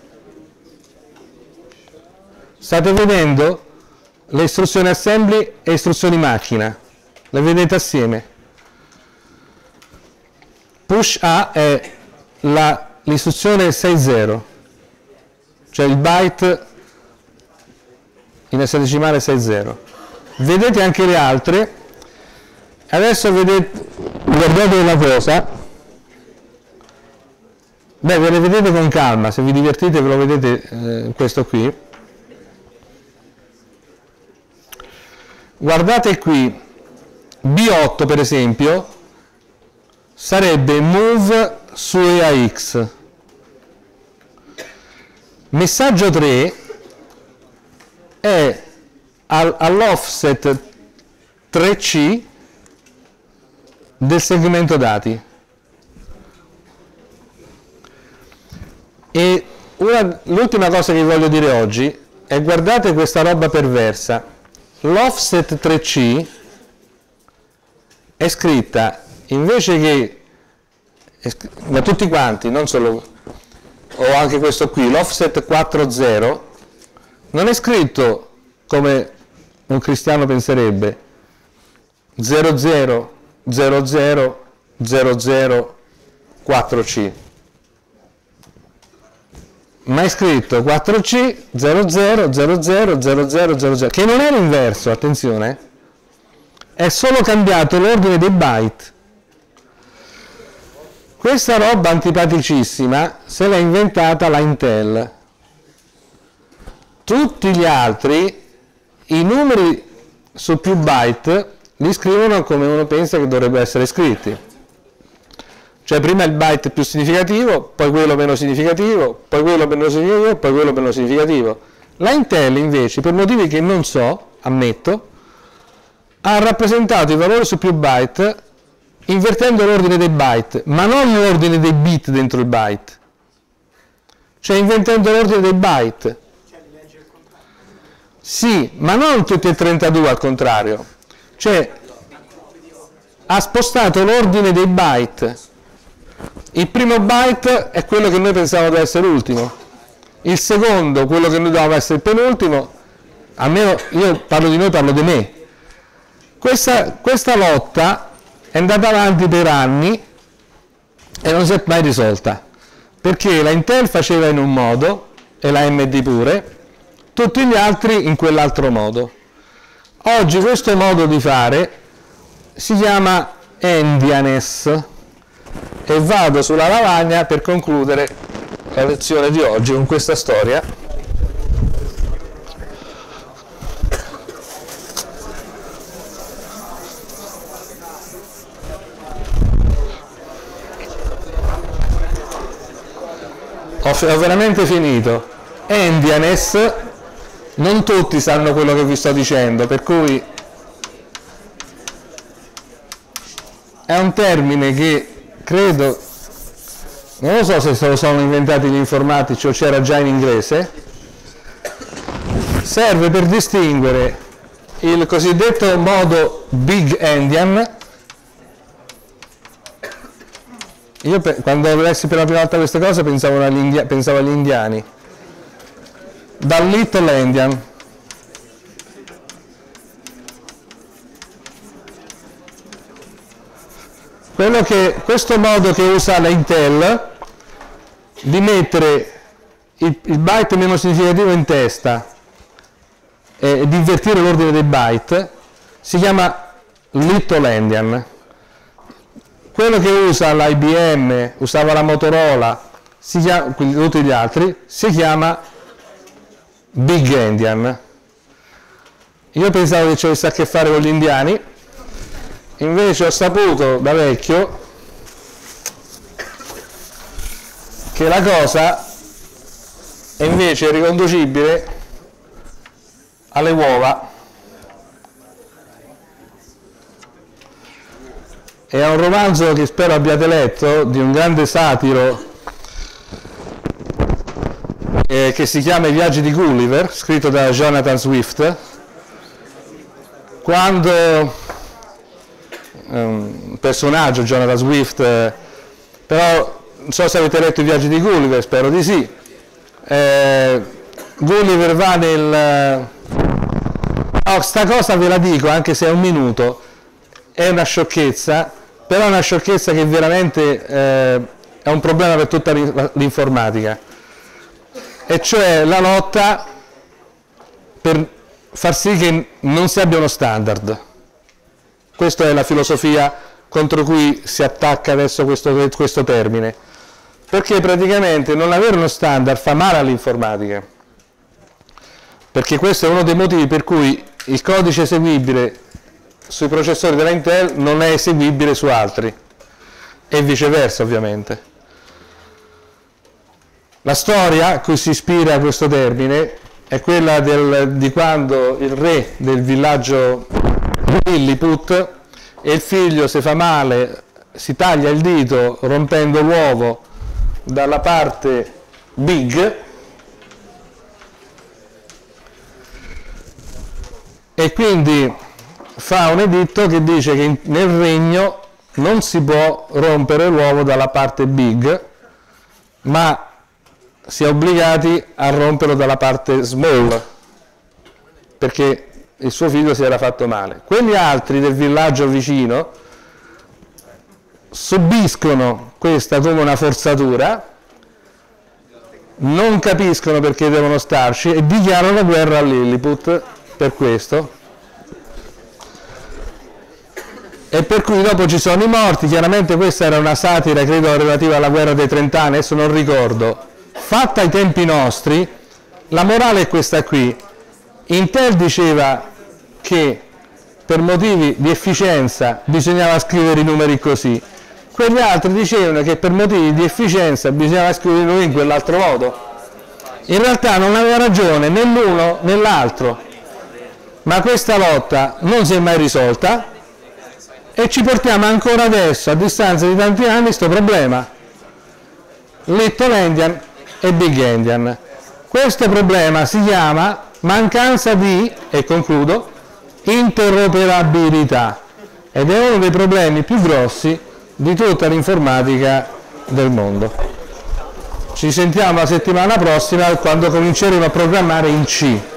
State vedendo le istruzioni assembly e istruzioni macchina, le vedete assieme. Push A è l'istruzione sei zero, cioè il byte in esadecimale sei zero. Vedete anche le altre. Adesso vedete, guardate una cosa, beh, ve le vedete con calma, se vi divertite ve lo vedete eh, questo qui. Guardate qui, B otto per esempio sarebbe move su E A X. Messaggio tre è all'offset tre C del segmento dati. E l'ultima cosa che vi voglio dire oggi è guardate questa roba perversa. L'offset tre C è scritta invece che da tutti quanti, non solo, o anche questo qui, l'offset quattro zero non è scritto come un cristiano penserebbe zero zero zero zero zero zero quattro C, ma è scritto quattro C zero zero zero zero zero zero zero zero, che non è l'inverso, attenzione, è solo cambiato l'ordine dei byte. Questa roba antipaticissima se l'ha inventata la Intel. Tutti gli altri, i numeri su più byte, li scrivono come uno pensa che dovrebbero essere scritti. Cioè prima il byte più significativo, poi quello meno significativo, poi quello meno significativo, poi quello meno significativo. La Intel invece, per motivi che non so, ammetto, ha rappresentato i valori su più byte invertendo l'ordine dei byte, ma non l'ordine dei bit dentro il byte, cioè invertendo l'ordine dei byte. Sì, ma non tutti e trentadue al contrario, cioè ha spostato l'ordine dei byte. Il primo byte è quello che noi pensavamo dovesse essere l'ultimo, il secondo quello che noi doveva essere il penultimo, almeno io parlo di noi, parlo di me. Questa, questa lotta è andata avanti per anni e non si è mai risolta, perché la Intel faceva in un modo e la A M D pure, tutti gli altri in quell'altro modo. Oggi questo modo di fare si chiama Endianness e vado sulla lavagna per concludere la lezione di oggi con questa storia. Ho, ho veramente finito. Endianness, non tutti sanno quello che vi sto dicendo, per cui è un termine che credo, non lo so se se lo sono inventati gli informatici o c'era già in inglese, serve per distinguere il cosiddetto modo Big Endian. Io quando lessi per la prima volta queste cose pensavo agli, pensavo agli indiani, dal Little Endian. Quello che, questo modo che usa la Intel di mettere il, il byte meno significativo in testa e di invertire l'ordine dei byte si chiama Little Endian. Quello che usa l'I B M, usava la Motorola, si chiama, quindi tutti gli altri, si chiama Big Endian. Io pensavo che ci avesse a che fare con gli indiani, invece ho saputo da vecchio che la cosa è invece riconducibile alle uova. È un romanzo che spero abbiate letto, di un grande satiro eh, che si chiama I viaggi di Gulliver, scritto da Jonathan Swift. Quando eh, un personaggio, Jonathan Swift, eh, però non so se avete letto I viaggi di Gulliver, spero di sì. Eh, Gulliver va nel... Oh, sta cosa ve la dico, anche se è un minuto, è una sciocchezza, però è una sciocchezza che veramente eh, è un problema per tutta l'informatica, e cioè la lotta per far sì che non si abbia uno standard. Questa è la filosofia contro cui si attacca adesso questo, questo termine, perché praticamente non avere uno standard fa male all'informatica, perché questo è uno dei motivi per cui il codice eseguibile sui processori della Intel non è eseguibile su altri, e viceversa ovviamente. La storia a cui si ispira questo termine è quella del, di quando il re del villaggio Lilliput e il figlio si fa male, si taglia il dito rompendo l'uovo dalla parte big, e quindi fa un editto che dice che nel regno non si può rompere l'uovo dalla parte big, ma si è obbligati a romperlo dalla parte small, perché il suo figlio si era fatto male. Quelli altri del villaggio vicino subiscono questa come una forzatura, non capiscono perché devono starci e dichiarano guerra a Lilliput per questo. e per cui dopo ci sono i morti. Chiaramente questa era una satira, credo, relativa alla guerra dei trent'anni, adesso non ricordo. Fatta ai tempi nostri, la morale è questa qui. Intel diceva che per motivi di efficienza bisognava scrivere i numeri così, quegli altri dicevano che per motivi di efficienza bisognava scrivere i numeri in quell'altro modo. In realtà non aveva ragione né l'uno né l'altro, ma questa lotta non si è mai risolta e ci portiamo ancora adesso, a distanza di tanti anni, questo problema. Little Endian e Big Endian. Questo problema si chiama mancanza di, e concludo, interoperabilità, ed è uno dei problemi più grossi di tutta l'informatica del mondo. Ci sentiamo la settimana prossima, quando cominceremo a programmare in C.